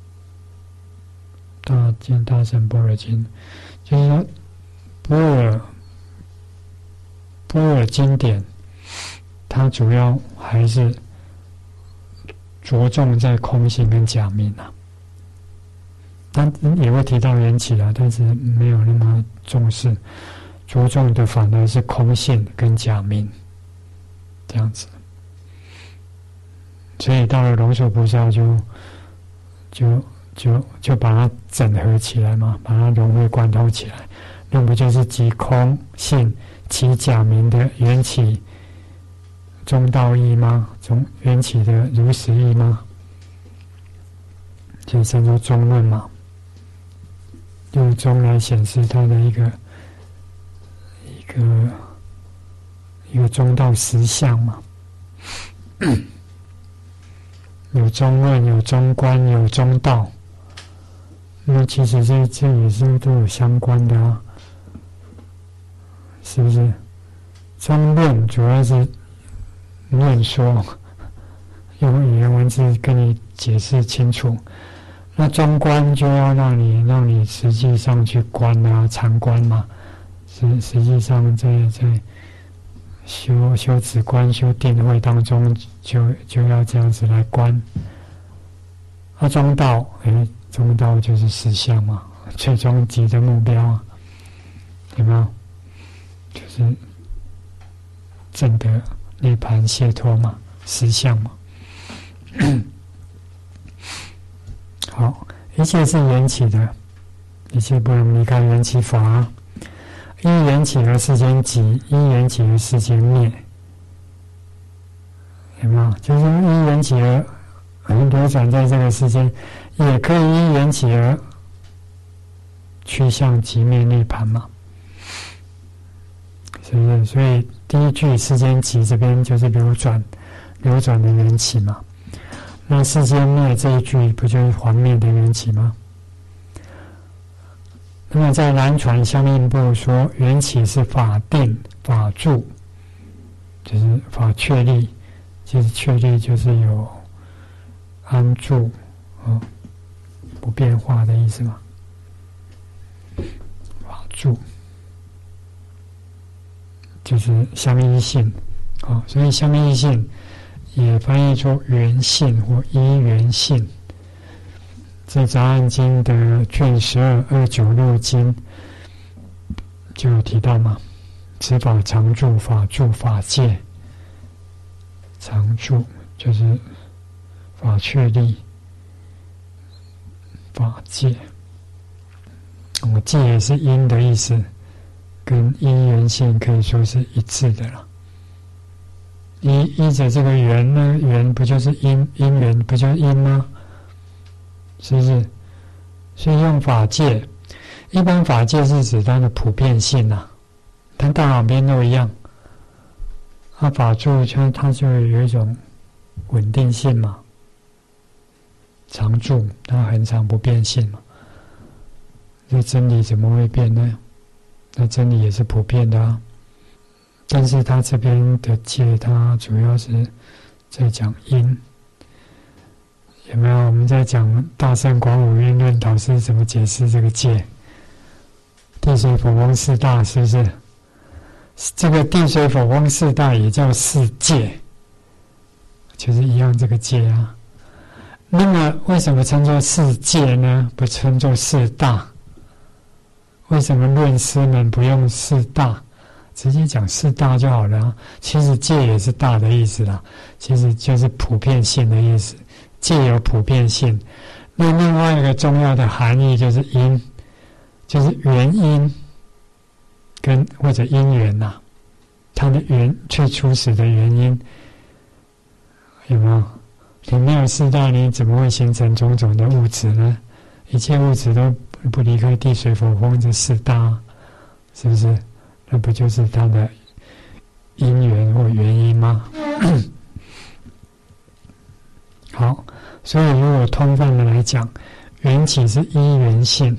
大经大乘般若经，就是说般若般若经典。它主要还是着重在空性跟假名啊，它也会提到缘起啦，但是没有那么重视，着重的反而是空性跟假名这样子。所以到了龙树菩萨就就就就把它整合起来嘛，把它融会贯通起来，那不就是即空性其假名的缘起中道义吗？中缘起的如实义吗？就称作中论嘛，用中来显示它的一个一个一个中道实相嘛。有中论，有中观，有中道。那其实这这也是都有相关的啊，是不是？中论主要是论说，用语言文字跟你解释清楚。那中观就要让你让你实际上去观啊，常观嘛。实实际上在在修修止观、修定慧当中，就就要这样子来观。那、啊、中道，哎，中道就是实相嘛，最终极的目标啊，有没有？就是证得涅槃解脱嘛，实相嘛。好，一切是缘起的，一切不能离开缘起法、啊。依缘起而世间集，依缘起而世间灭，有没有？就是依缘起而很流转在这个世间，也可以依缘起而趋向极灭涅槃嘛，是不是？所以第一句世间集这边就是流转，流转的缘起嘛。那世间灭这一句不就是还灭的缘起吗？那么在南传相应部说，缘起是法定、法住，就是法确立，其实确立就是有安住、哦、不变化的意思嘛。法住就是相依性，哦，所以相依性也翻译作缘性或依缘性。在《杂案经》的卷十二二九六经就有提到嘛，此法常住，法住法界。常住就是法确立， 法界。哦，界也是因的意思，跟因缘性可以说是一致的了。依依着这个缘呢，缘不就是因因缘不就是因吗？是不是？所以用法界，一般法界是指它的普遍性啊，它大两边都一样。它法住它它就有一种稳定性嘛，常住，它恒常不变性嘛。这真理怎么会变呢？那真理也是普遍的啊。但是他这边的界，它主要是在讲因，有没有？我们在讲大乘广五蕴论，导师怎么解释这个界？地水火风四大，是不是？这个地水火风四大也叫四界，就是一样这个界啊。那么为什么称作四界呢？不称作四大？为什么论师们不用四大？直接讲四大就好了啊。其实界也是大的意思啦，其实就是普遍性的意思。界有普遍性，那另外一个重要的含义就是因，就是原因跟或者因缘呐、啊，它的原最初始的原因有没有？你没有四大，你怎么会形成种种的物质呢？一切物质都不离开地水火风这四大，是不是？那不就是它的因缘或原因吗？好，所以如果通泛的来讲，缘起是依缘性，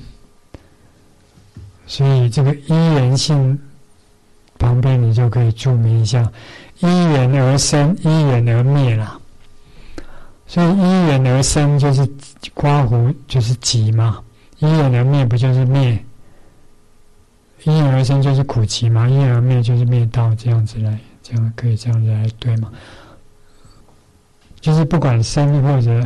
所以这个依缘性旁边你就可以注明一下，依缘而生，依缘而灭啦。所以依缘而生就是刮胡，就是集嘛；依缘而灭不就是灭？依缘而生就是苦集嘛，依缘而灭就是灭道，这样子来，这样可以这样子来对吗？就是不管生或者，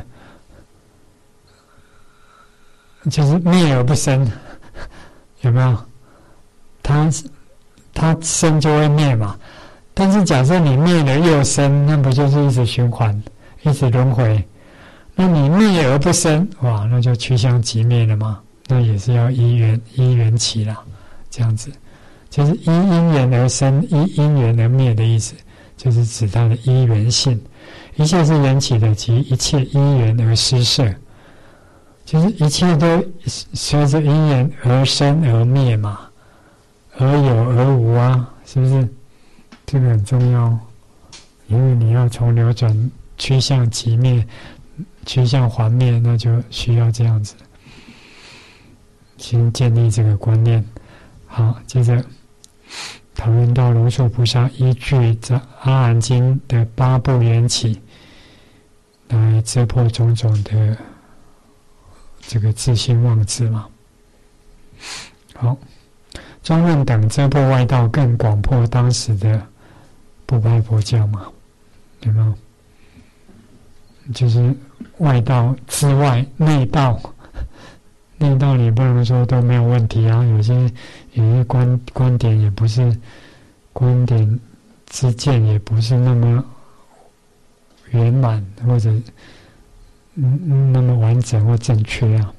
就是灭而不生，有没有？它它生就会灭嘛，但是假设你灭了又生，那不就是一直循环，一直轮回？那你灭而不生，哇，那就趋向极灭了嘛，那也是要依缘依缘起啦。这样子，就是依因缘而生，依因缘而灭的意思，就是指它的依缘性。一切是缘起的，即一切因缘而施设，就是一切都随着因缘而生而灭嘛，而有而无啊，是不是？这个很重要，因为你要从流转趋向极灭，趋向还灭，那就需要这样子，先建立这个观念。好，接着讨论到龙树菩萨依据这《阿含经》的八部缘起，来遮破种种的这个自性妄执嘛。好，中论等遮破外道，更广破当时的部派佛教嘛，有没有？就是外道之外，内道。内道你不能说都没有问题啊，有些有些观观点也不是观点之见也不是那么圆满或者嗯那么完整或正确啊。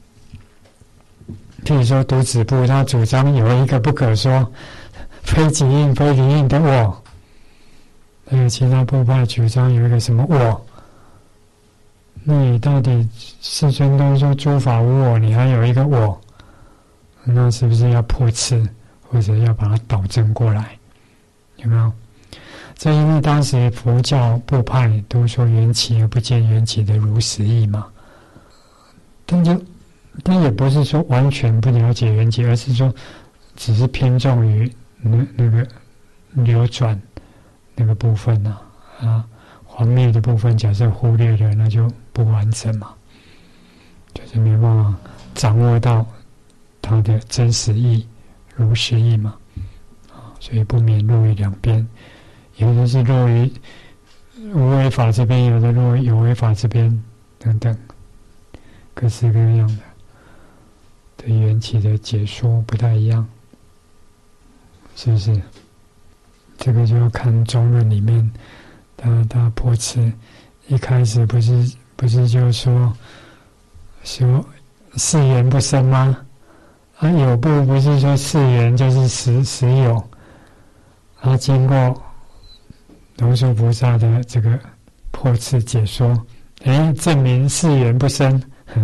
譬如说独子部，他主张有一个不可说非即应非离应的我，还有其他部派主张有一个什么我。那你到底世尊都说诸法无我，你还有一个我，那是不是要破斥，或者要把它导正过来？有没有？这因为当时佛教部派都说缘起而不见缘起的如实义嘛，但就但也不是说完全不了解缘起，而是说只是偏重于那那个流转那个部分啊啊。还灭的部分，假设忽略了，那就不完整嘛，就是没办法掌握到它的真实义、如实义嘛，啊，所以不免落于两边，有的是落于无为法这边，有的落于有为法这边，等等，各式各样的对缘起的解说不太一样，是不是？这个就要看中论里面。他他破斥一开始不是不是就说说四缘不生吗？啊，有部不是说四缘就是实实有，啊，经过龙树菩萨的这个破次解说，哎，证明四缘不生。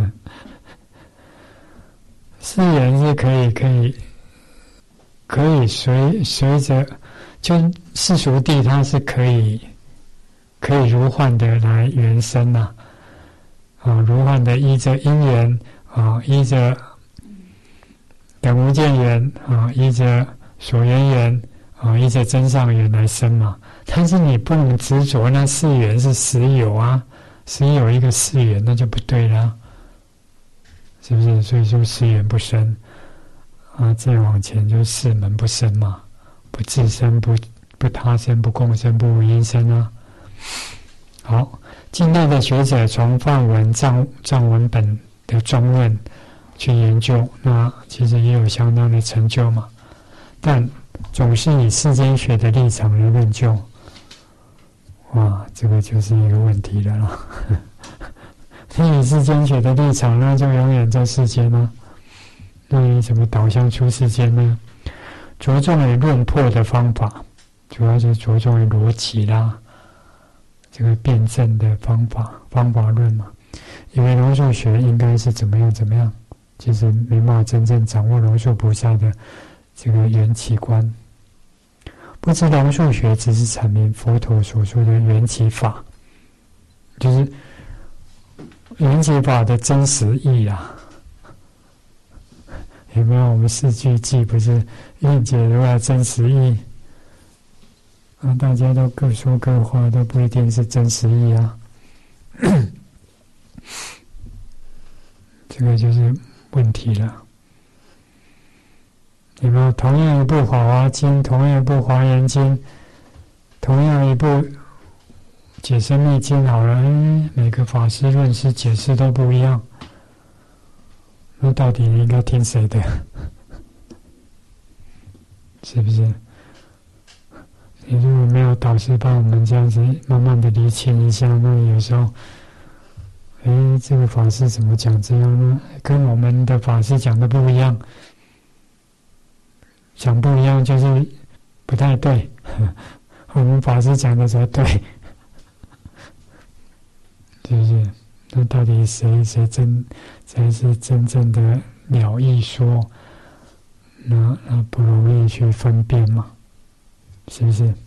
四缘是可以可以可以随随着，就世俗谛它是可以可以如幻的来原生呐、啊，啊，如幻的依着因缘啊，依着等无间缘啊，依着所缘缘啊，依着真上缘来生嘛。但是你不能执着那四缘是实有啊，实有一个四缘那就不对了，是不是？所以说四缘不生啊，再往前就四门不生嘛，不自生，不不他生，不共生，不无因生啊。好，近代的学者从梵文藏藏文本的中论去研究，那其实也有相当的成就嘛，但总是以世间学的立场来论救，哇，这个就是一个问题了啦。你以世间学的立场，那就永远在世间吗？那你怎么导向出世间呢？着重于论破的方法，主要是着重于逻辑啦，这个辩证的方法，方法论嘛。因为龙树学应该是怎么样怎么样，其实没办法真正掌握龙树菩萨的这个缘起观。不知龙树学只是阐明佛陀所说的缘起法，就是缘起法的真实义啊。有没有？我们四句偈不是应解如来真实义啊？大家都各说各话，都不一定是真实义啊。这个就是问题了。有没有？同样一部《法华经》，同样一部《华严经》，同样一部《解深密经》好了，嗯，每个法师论师解释都不一样。那到底你应该听谁的？是不是？你如果没有导师帮我们这样子慢慢的厘清一下，那有时候，哎，这个法师怎么讲这样呢？跟我们的法师讲的不一样，讲不一样就是不太对，我们法师讲的才对，是不是？那到底谁谁真才是真正的了义说？那那不容易去分辨嘛，是不是？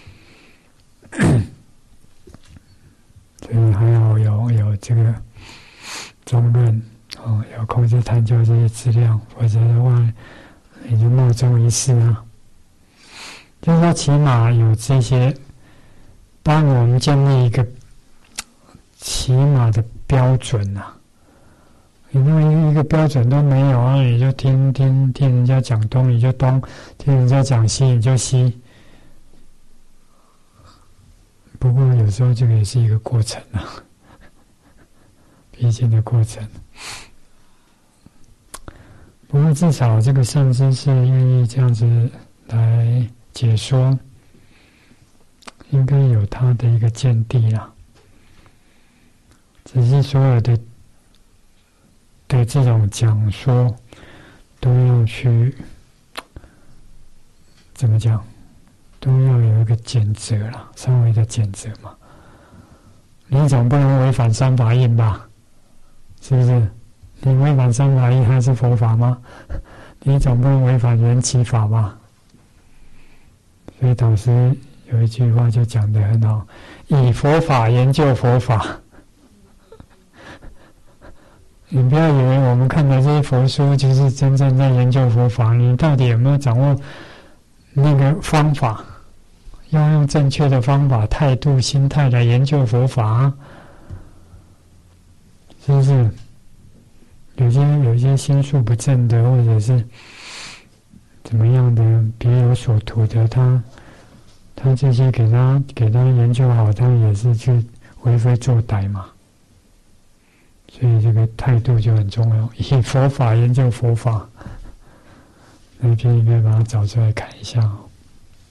所以还要有有这个中论哦，有空去探究这些资料，否则的话你就莫衷一是啊。就是说，起码有这些帮我们建立一个起码的标准啊，你那么一个标准都没有啊，你就听听听人家讲东你就东，听人家讲西你就西。不过有时候这个也是一个过程啊，必经的过程。不过至少这个上师是愿意这样子来解说，应该有他的一个见地啦。只是所有的的这种讲说都要去怎么讲，都要有一个检责啦，稍微的检责嘛。你总不能违反三法印吧？是不是？你违反三法印还是佛法吗？你总不能违反缘起法吧？所以导师有一句话就讲得很好：以佛法研究佛法。你不要以为我们看的这些佛书就是真正在研究佛法，你到底有没有掌握那个方法？要用正确的方法、态度、心态来研究佛法啊，是不是？有些有些心术不正的，或者是怎么样的别有所图的，他他这些给他给他研究好，他也是去为非作歹嘛。所以这个态度就很重要，以佛法研究佛法，那篇应该把它找出来看一下，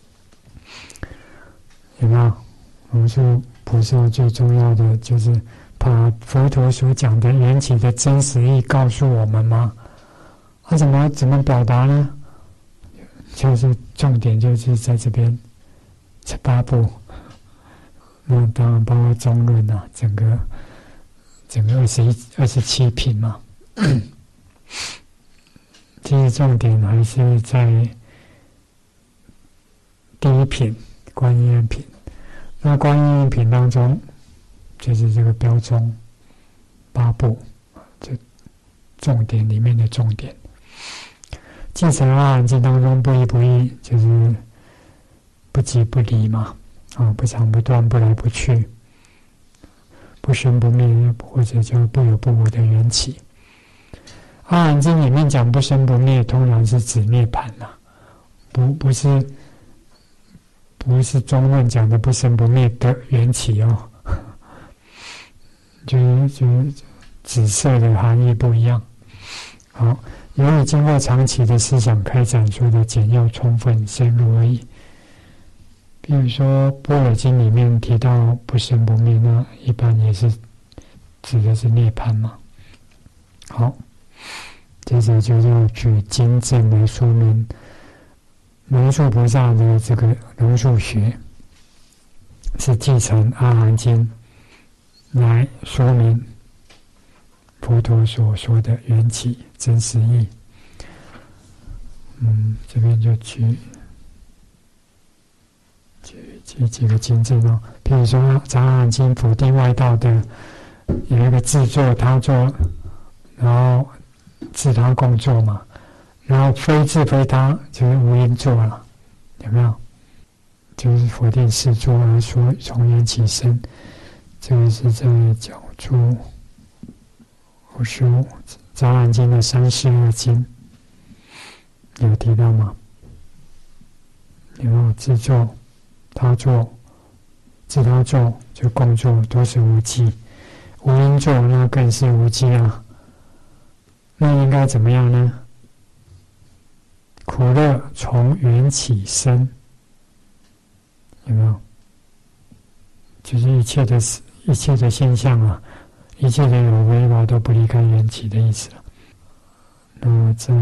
有没有？龙树菩萨最重要的就是把佛陀所讲的缘起的真实意告诉我们吗？他、啊、怎么怎么表达呢？就是重点就是在这边这八部，那当然包括中论啊，整个整个二十一二十七品嘛。其实重点还是在第一品观音缘品。那观音缘品当中，就是这个标中八部，这重点里面的重点。继承阿含经当中不依不异，就是不即不离嘛，啊，不长不断，不来不去，不生不灭，或者叫不有不无的缘起。阿含经里面讲不生不灭，通常是指涅槃啦，不不是不是中论讲的不生不灭的缘起哦，就是就是紫色的含义不一样。好，由于经过长期的思想开展，说的简要充分深入而已。比如说《般若经》里面提到不生不灭，那一般也是指的是涅槃嘛。好，接着就是举经证来说明龙树菩萨的这个龙树学是继承阿含经来说明佛陀所说的缘起真实义。嗯，这边就举举举几个经证哦，譬如说《杂阿含经》否定外道的有一个自作他作，然后自他共作嘛，然后非自非他就是无因作了，有没有？就是否定事作而说从缘起生，这个是在角注五十五《杂阿含经》的三世二经有提到吗？有没有自作、他作、自他作就共作都是无记，无因作那更是无记啊。那应该怎么样呢？苦乐从缘起生，有没有？就是一切的一切的现象啊，一切的有为法都不离开缘起的意思了。那么在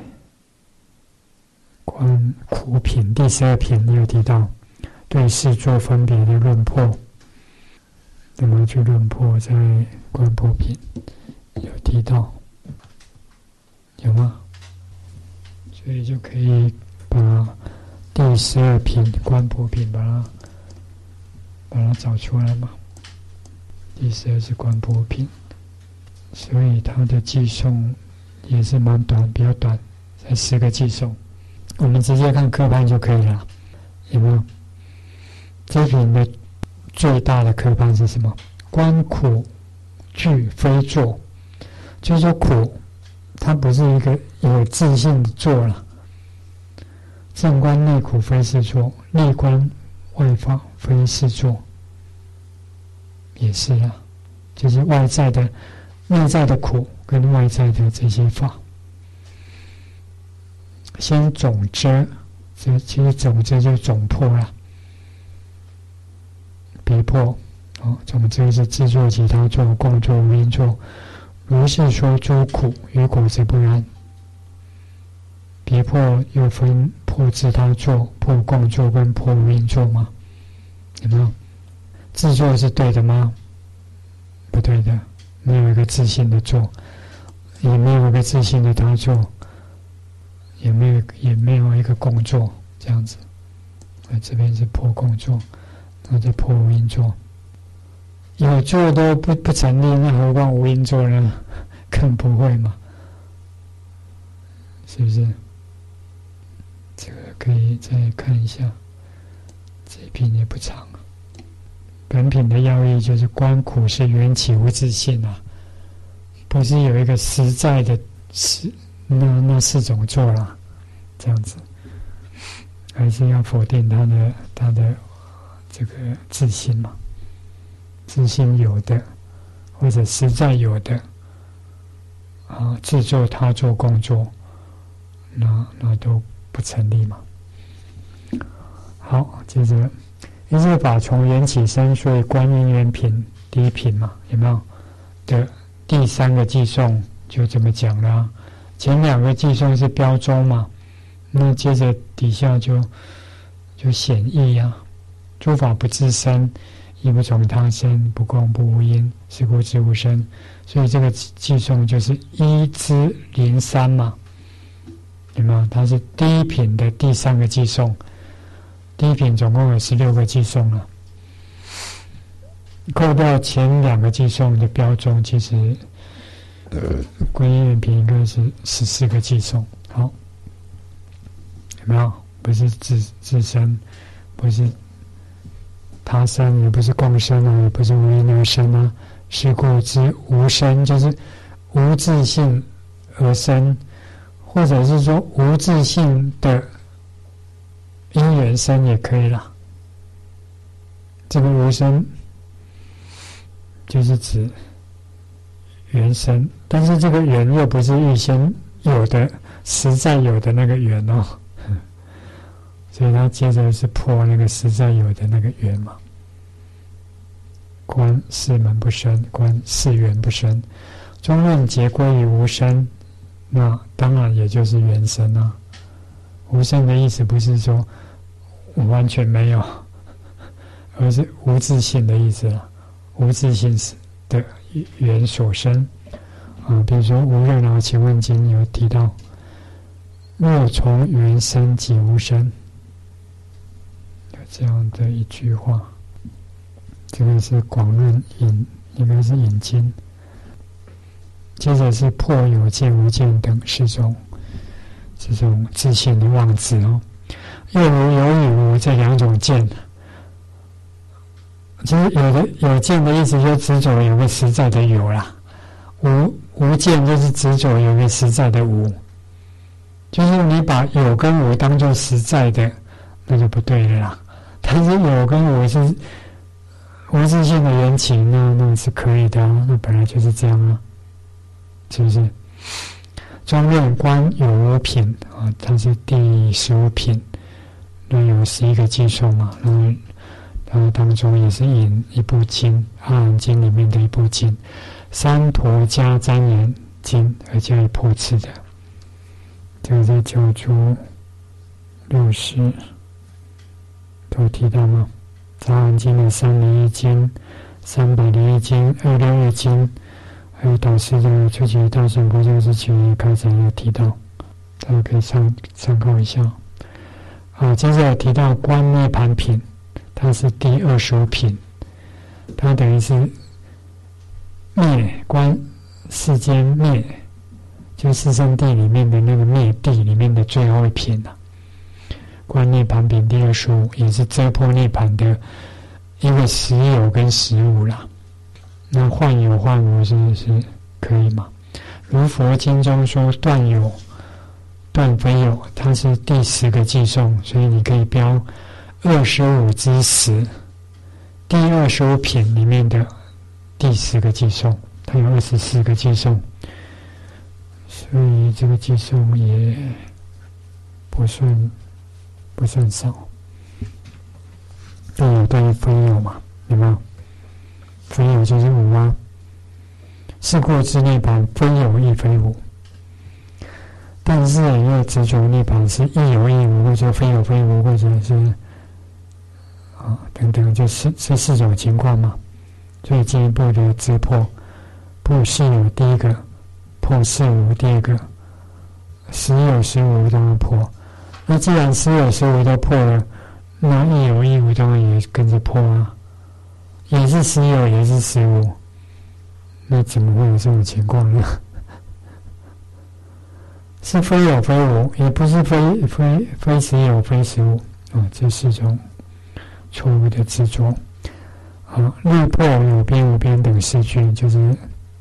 观苦品第十二品也有提到对事作分别的论破，怎么去论破，在观破品有提到，有吗？所以就可以把第十二品观破品把它把它找出来嘛。第十二是观破品，所以它的记诵也是蛮短，比较短，才十个记诵。我们直接看科判就可以了，有没有？这品的最大的科判是什么？观苦具非作，就是说苦它不是一个有自性的作了。正观内苦非是作，内观外法非是作，也是啊，就是外在的、内在的苦跟外在的这些法。先总遮，这其实总遮就是总破了，别破。哦，总遮是自作、其他作、共作、无因作。如是说诸苦与果则不然。别破又分破自他作、破共作跟破无因作吗？有没有？自作是对的吗？不对的，没有一个自信的作，也没有一个自信的他作，也没有也没有一个共作，这样子。那这边是破共作，那就破无因作。有作都不不成立，那何况无因作呢？更不会嘛，是不是？这个可以再看一下，这一品也不长啊。本品的要义就是观苦是缘起无自性啊，不是有一个实在的实那那四种作啦，这样子，还是要否定他的他的这个自性嘛，自性有的或者实在有的啊，自作他作共作，那那都不成立嘛。好，接着一切法从缘起生，所以观因缘品第一品嘛，有没有？ 的第三个寄送就这么讲了、啊，前两个寄送是标中嘛，那接着底下就就显义啊，诸法不自生，亦不从他生，不共不无因，是故知无生。所以这个寄送就是一之零三嘛，有没有？它是第一品的第三个寄送，第一品总共有十六个寄送了。扣掉前两个寄送的标中，其实呃，皈依原品应该是十四个寄送。好，有没有？不是自自身，不是他生，也不是共生啊，也不是无因而生啊。是故知无生，就是无自性而生，或者是说无自性的因缘生也可以啦。这个无生就是指缘生，但是这个缘又不是预先有的、实在有的那个缘哦，所以他接着是破那个实在有的那个缘嘛。观是门不生，观是缘不生，中论皆归于无生，那当然也就是缘生啊。无生的意思不是说完全没有，而是无自性的意思了。无自性的缘所生啊，比如说《无热闹请问经》有提到，若从缘生即无生，有这样的一句话。这个是广论引，应该是引经。接着是破有见无见等四种这种自性的妄执哦。又如有与无这两种见，其实有的有见的意思就执着有个实在的有啦，无无见就是执着有个实在的无，就是你把有跟无当作实在的，那就不对了啦。但是有跟无是无自性的缘起，那那是可以的啊，那本来就是这样啊，是不是？中论观有无品啊，它是第十五品，那有十一个寄送嘛，然后然后当中也是引一部经《阿含经》里面的一部经《三陀迦旃延经》而加以破斥的，这个在九诸六十都有提到吗？《阿含经》的三零一经、三百零一经、二六一经，还有导师的初级大乘国教之前也开展有提到，大家可以参参考一下。好，接着提到观涅盘品，它是第二十五品，它等于是灭观世间灭，就四圣谛里面的那个灭谛里面的最后一品了。观涅盘品第二十五，也是遮破涅盘的一个实有跟实无啦。那幻有幻无是是可以吗？如佛经中说断有断非有，它是第十个寄送，所以你可以标二十五之十，第二十五品里面的第十个寄送，它有二十四个寄送，所以这个寄送也不算不算少。断有对于非有嘛，有没有？非有就是无啊。是故知涅盘非有亦非无。但是因为执着涅盘是亦有亦无，或者非有非无，或者是啊等等，就是这四种情况嘛。所以进一步的知破，破是有第一个，破是无第二个，实有实无当然破。那既然实有实无都破了，那亦有亦无当然也跟着破啊，也是实有也是实无，那怎么会有这种情况呢？是非有非无，也不是非非非实有非实无啊，这是一种错误的执着啊。律破有边无边等四句，就是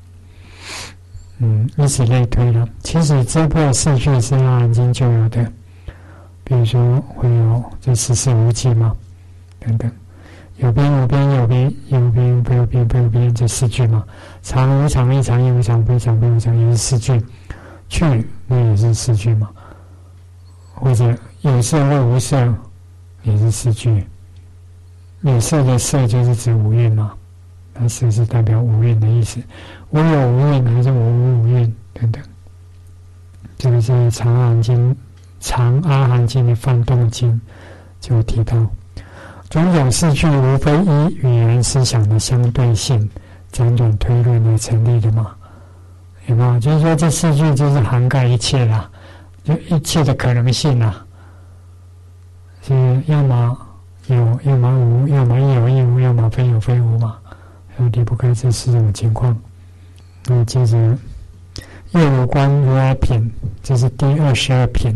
嗯，以此类推了。其实遮破四句是《阿含经》就有的，比如说会有这十四无记嘛，等等，有边无边，有边有边，非有边非有边，这四句嘛。常无常，异常亦无常，非常非无常，也是四句。去那也是四句嘛，或者有色或无色也是四句。有色的色就是指五蕴嘛，啊， 那色是代表五蕴的意思，我有五蕴还是我无五蕴等等。这个是《长阿含经》《长阿含经》的梵动经就提到，种种事句无非依语言思想的相对性辗转推论而成立的嘛，有没有？就是说这四句就是涵盖一切啦，就一切的可能性啦，是要么有，要么无，要么一有一无，要么非有非无嘛，然后离不开这四种情况。那接着又有关如来品，这是第二十二品。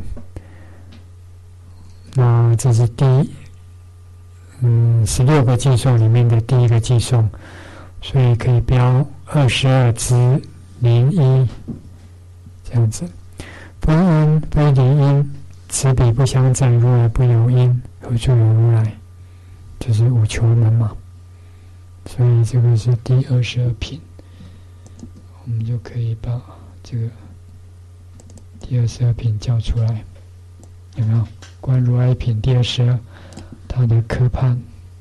那这是第嗯十六个偈颂里面的第一个偈颂，所以可以标二十二之零一这样子。非因非离因，此彼不相在，如来不有因，何处有如来？就是五求门嘛。所以这个是第二十二品，我们就可以把这个第二十二品叫出来，有没有？观如来品第二十二，它的科判，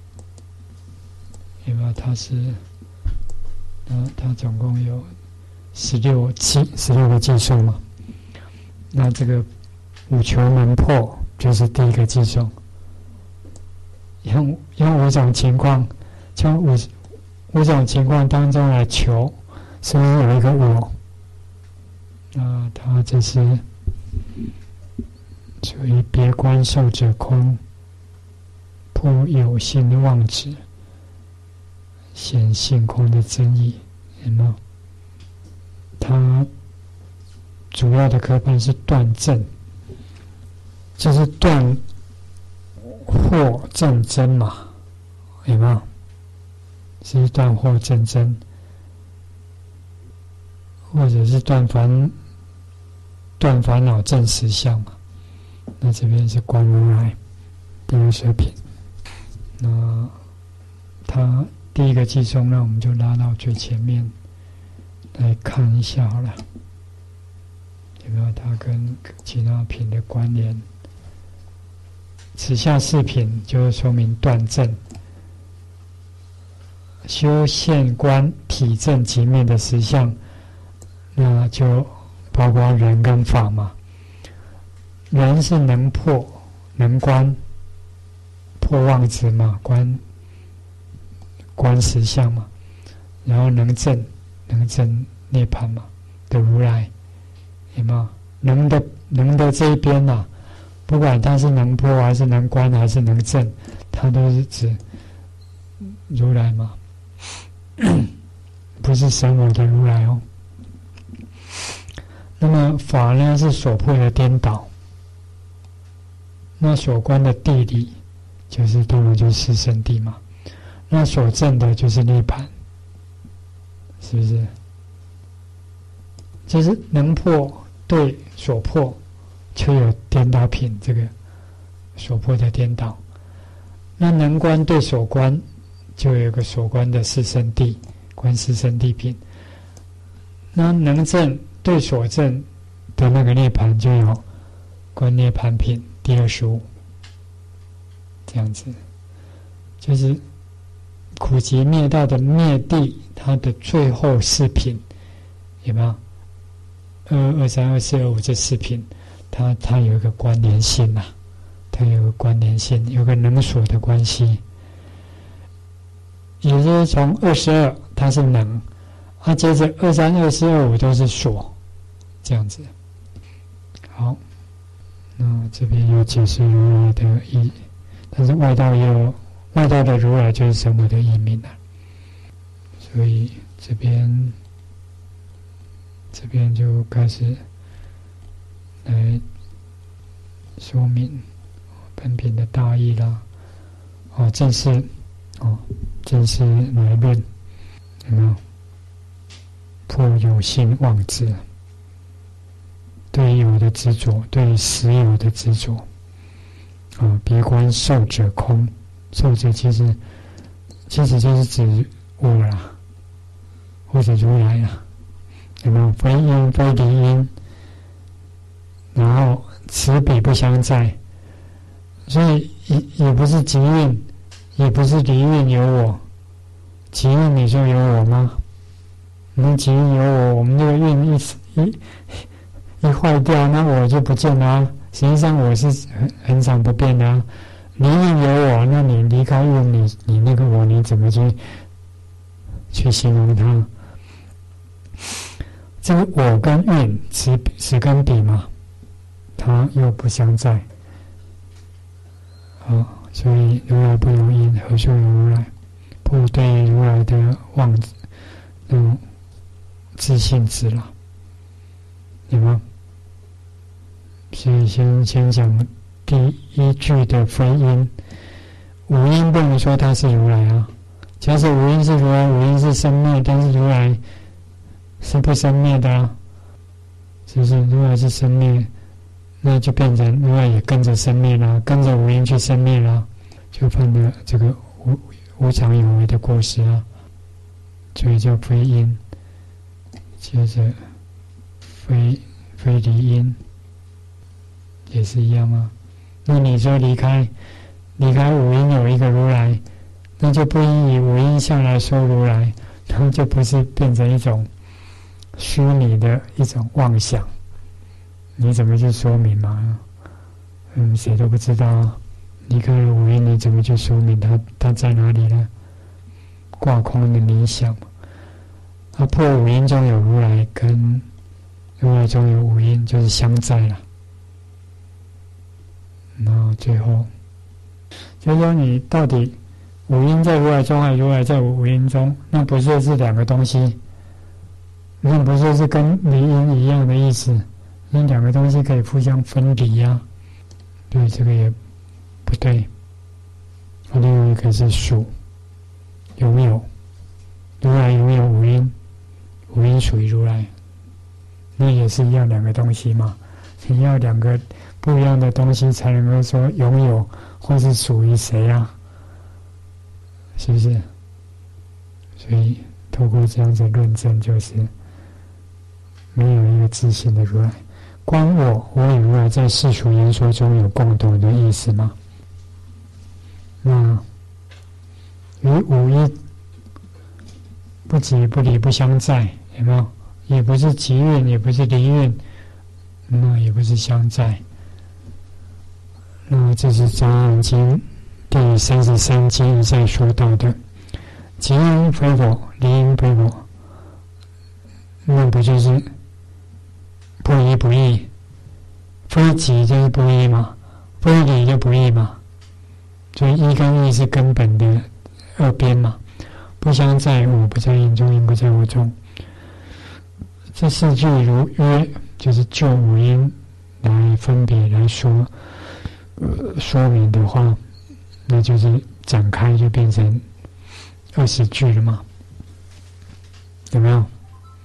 有没有？它是，那它总共有十六偈，十六个偈颂嘛。那这个五求门破就是第一个偈颂，用用五种情况，从五五种情况当中来求，是不是有一个我？那它这是属于别观受者空，破有性的妄执，显性空的真义，有没有？它主要的科判是断正，就是断惑正真嘛，有没有？是断惑正真，或者是断烦断烦恼正实相嘛。那这边是观如来第二十品。那它第一个偈颂，那我们就拉到最前面来看一下好了。有没有它跟其他品的关联？此下四品就是说明断正，修现观体正极灭的实相，那就包括人跟法嘛。人是能破能观破妄执嘛，观观实相嘛，然后能证能证涅槃嘛的如来。有没有能的能的这一边呐、啊？不管他是能破还是能观还是能证，他都是指如来嘛，不是神我的如来哦。那么法呢是所破的颠倒，那所观的地理就是当然就是四圣谛嘛，那所证的就是涅槃，是不是？就是能破对所破，就有颠倒品，这个所破的颠倒。那能观对所观，就有一个所观的四圣谛，观四圣谛品。那能证对所证的那个涅槃，就有观涅槃品第二十五。这样子，就是苦集灭道的灭地，它的最后四品，有没有？二二三二四二五这四品，它它有一个关联性啊，它有个关联性，有个能所的关系。也就是从二十二它是能，啊，接着二三二四二五都是所，这样子。好，那这边有解释如来的意，但是外道也有外道的如来就是神我的意名啊，所以这边。这边就开始来说明本品的大意啦。哦，正式哦，正式来论，有没有？破有性妄执，对有的执着，对实有的执着。啊、哦，别观受者空，受者其实其实就是指我啦，或者如来啦。有没有非因非离因？然后此彼不相在，所以也也不是即蕴，也不是离蕴有我， 极运你说有我吗？那极运有我，我们这个运一一一坏掉，那我就不见了啊。实际上我是很很常不变的啊。离运有我，那你离开运，你你那个我，你怎么去去形容它？这个我跟运此此跟彼嘛，它又不相在。啊，所以如来不有因，何处有如来？不对如来的妄那种自信之了，有吗？所以先先讲第一句的非因，五因不能说它是如来啊。假设五因是如来，五因是生灭，但是如来是不生灭的啊，是不是？如来是生灭，那就变成如来也跟着生灭了，跟着五因去生灭了，就犯了这个无无常有为的过失啊，所以叫非因。接着非非离因也是一样啊。那你说离开离开五因有一个如来，那就不应以五因相来说如来，那就不是变成一种虚拟的一种妄想，你怎么去说明嘛？嗯，谁都不知道啊。离开了五因，你怎么去说明它它在哪里呢？挂空的理想嘛。啊，破五因中有如来，跟如来中有五因，就是相在了。然后最后，就是说你到底五因在如来中，还是如来在五因中？那不是是两个东西，那不是是跟离因一样的意思？那两个东西可以互相分离呀、啊。对，这个也不对。另外一个是属拥有，如来拥有五因，五因属于如来，那也是一样两个东西嘛。你要两个不一样的东西才能够说拥有或是属于谁啊？是不是？所以透过这样子论证，就是没有一个自信的如来。观我，我与如来在世俗言说中有共同的意思吗？那与五一不即不离不相在，有没有？也不是即运，也不是离运，那也不是相在。那这是《杂阿含经》第三十三经一再说到的，即因非我，离因非我，那不就是不依不异？非即就是不依嘛，非离就不异嘛。所以依跟异是根本的二边嘛，不相在，我不在因中，因不在我中。这四句如约，就是就五因来分别来说，呃，说明的话，那就是展开就变成二十句了嘛，有没有？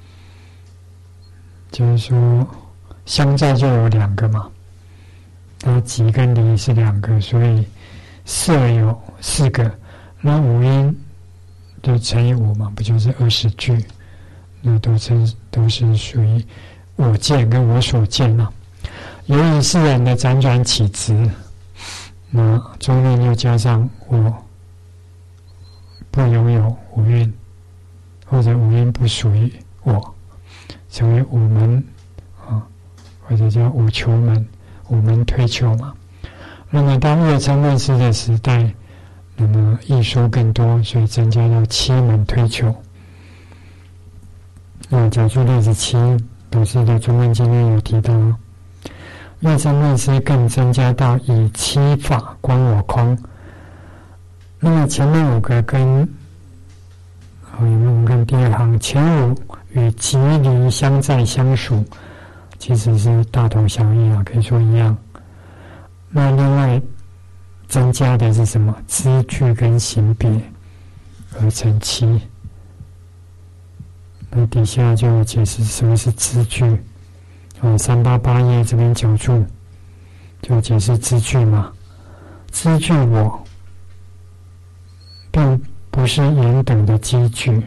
就是说相在就有两个嘛，那即跟离是两个，所以色有四个，那五因就乘以五嘛，不就是二十句？那都称都是属于我见跟我所见嘛。由于世人的辗转起执，那中间又加上我不拥有五蕴，或者五蕴不属于我，成为五门啊，或者叫五求门、五门推求嘛。那么当月称论师的时代，那么艺说更多，所以增加到七门推求。那讲述例子七，董事的中文经验有提到，月称论师更增加到以七法观我空。那么前面五个跟，好，有没有？我们看第二行，前五与即离相在相属，其实是大同小异啊，可以说一样。那另外增加的是什么？知句跟行别而成七。那底下就解释什么是知句，哦，三八八页这边角注就解释知句嘛。知句我，并不是言等的积句，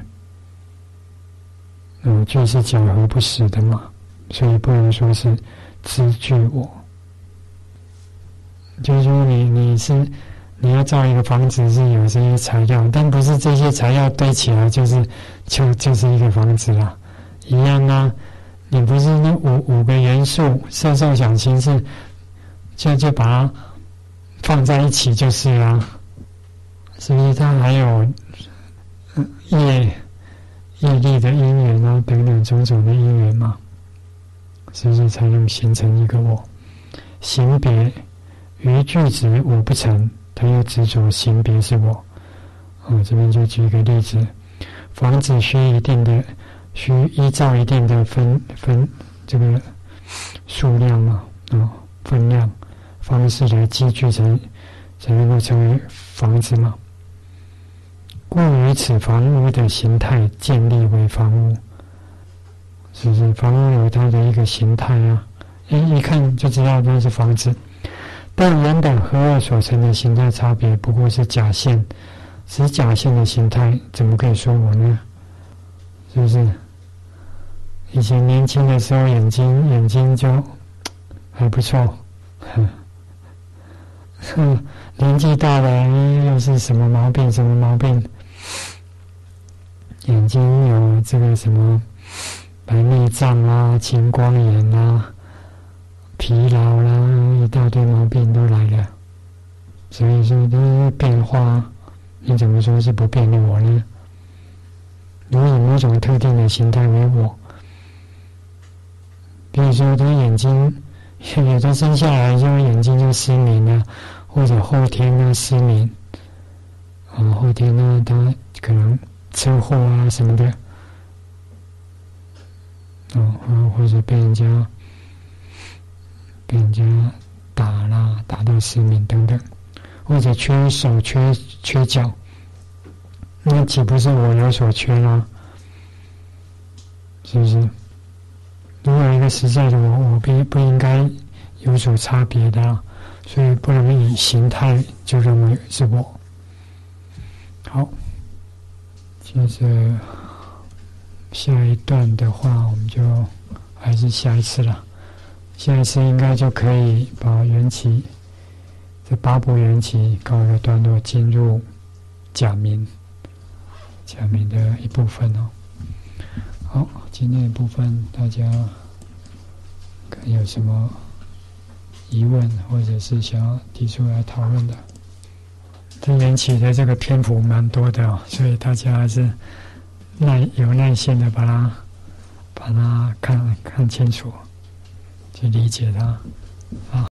嗯，句是讲合不实的嘛，所以不能说是知句我。就是说你你是你要造一个房子是有这些材料，但不是这些材料堆起来就是就就是一个房子啦，一样啊。你不是那五五个元素色受想行识，就就把它放在一起就是啦，是不是？它还有业业力的因缘啊，等等种种的因缘嘛，是不是才能形成一个我？行别于句子我不成，他又执着行别是我。哦，这边就举一个例子，房子需一定的，需依照一定的分分这个数量嘛，哦，分量方式来积聚成，才能够成为房子嘛。故于此房屋的形态建立为房屋，是不是？房屋有它的一个形态啊，一一看就知道那是房子。但原本合二所成的形态差别不过是假现，是假现的形态，怎么可以说我呢？是不是？以前年轻的时候眼睛眼睛就还不错，年纪大了又是什么毛病什么毛病，眼睛有这个什么白内障啊、青光眼啊、疲劳啦，一大堆毛病都来了。所以说这些变化，你怎么说是不变的我呢？如果以某种特定的形态为我，比如说他眼睛有的生下来就眼睛就失明了，或者后天呢失明，啊，后天呢他可能车祸啊什么的，哦，或者被人家被人家打啦，打到失明等等，或者缺手缺缺脚，那岂不是我有所缺啦？是不是？如果一个实在的我，我不不应该有所差别的啊，所以不能以形态就认为是我。好，接着下一段的话，我们就还是下一次了。下一次应该就可以把缘起这八部缘起告一个段落，进入假名假名的一部分哦。好，今天的部分大家看有什么疑问，或者是想要提出来讨论的？这缘起的这个篇幅蛮多的哦，所以大家还是耐有耐心的把它把它看看清楚，去理解它啊。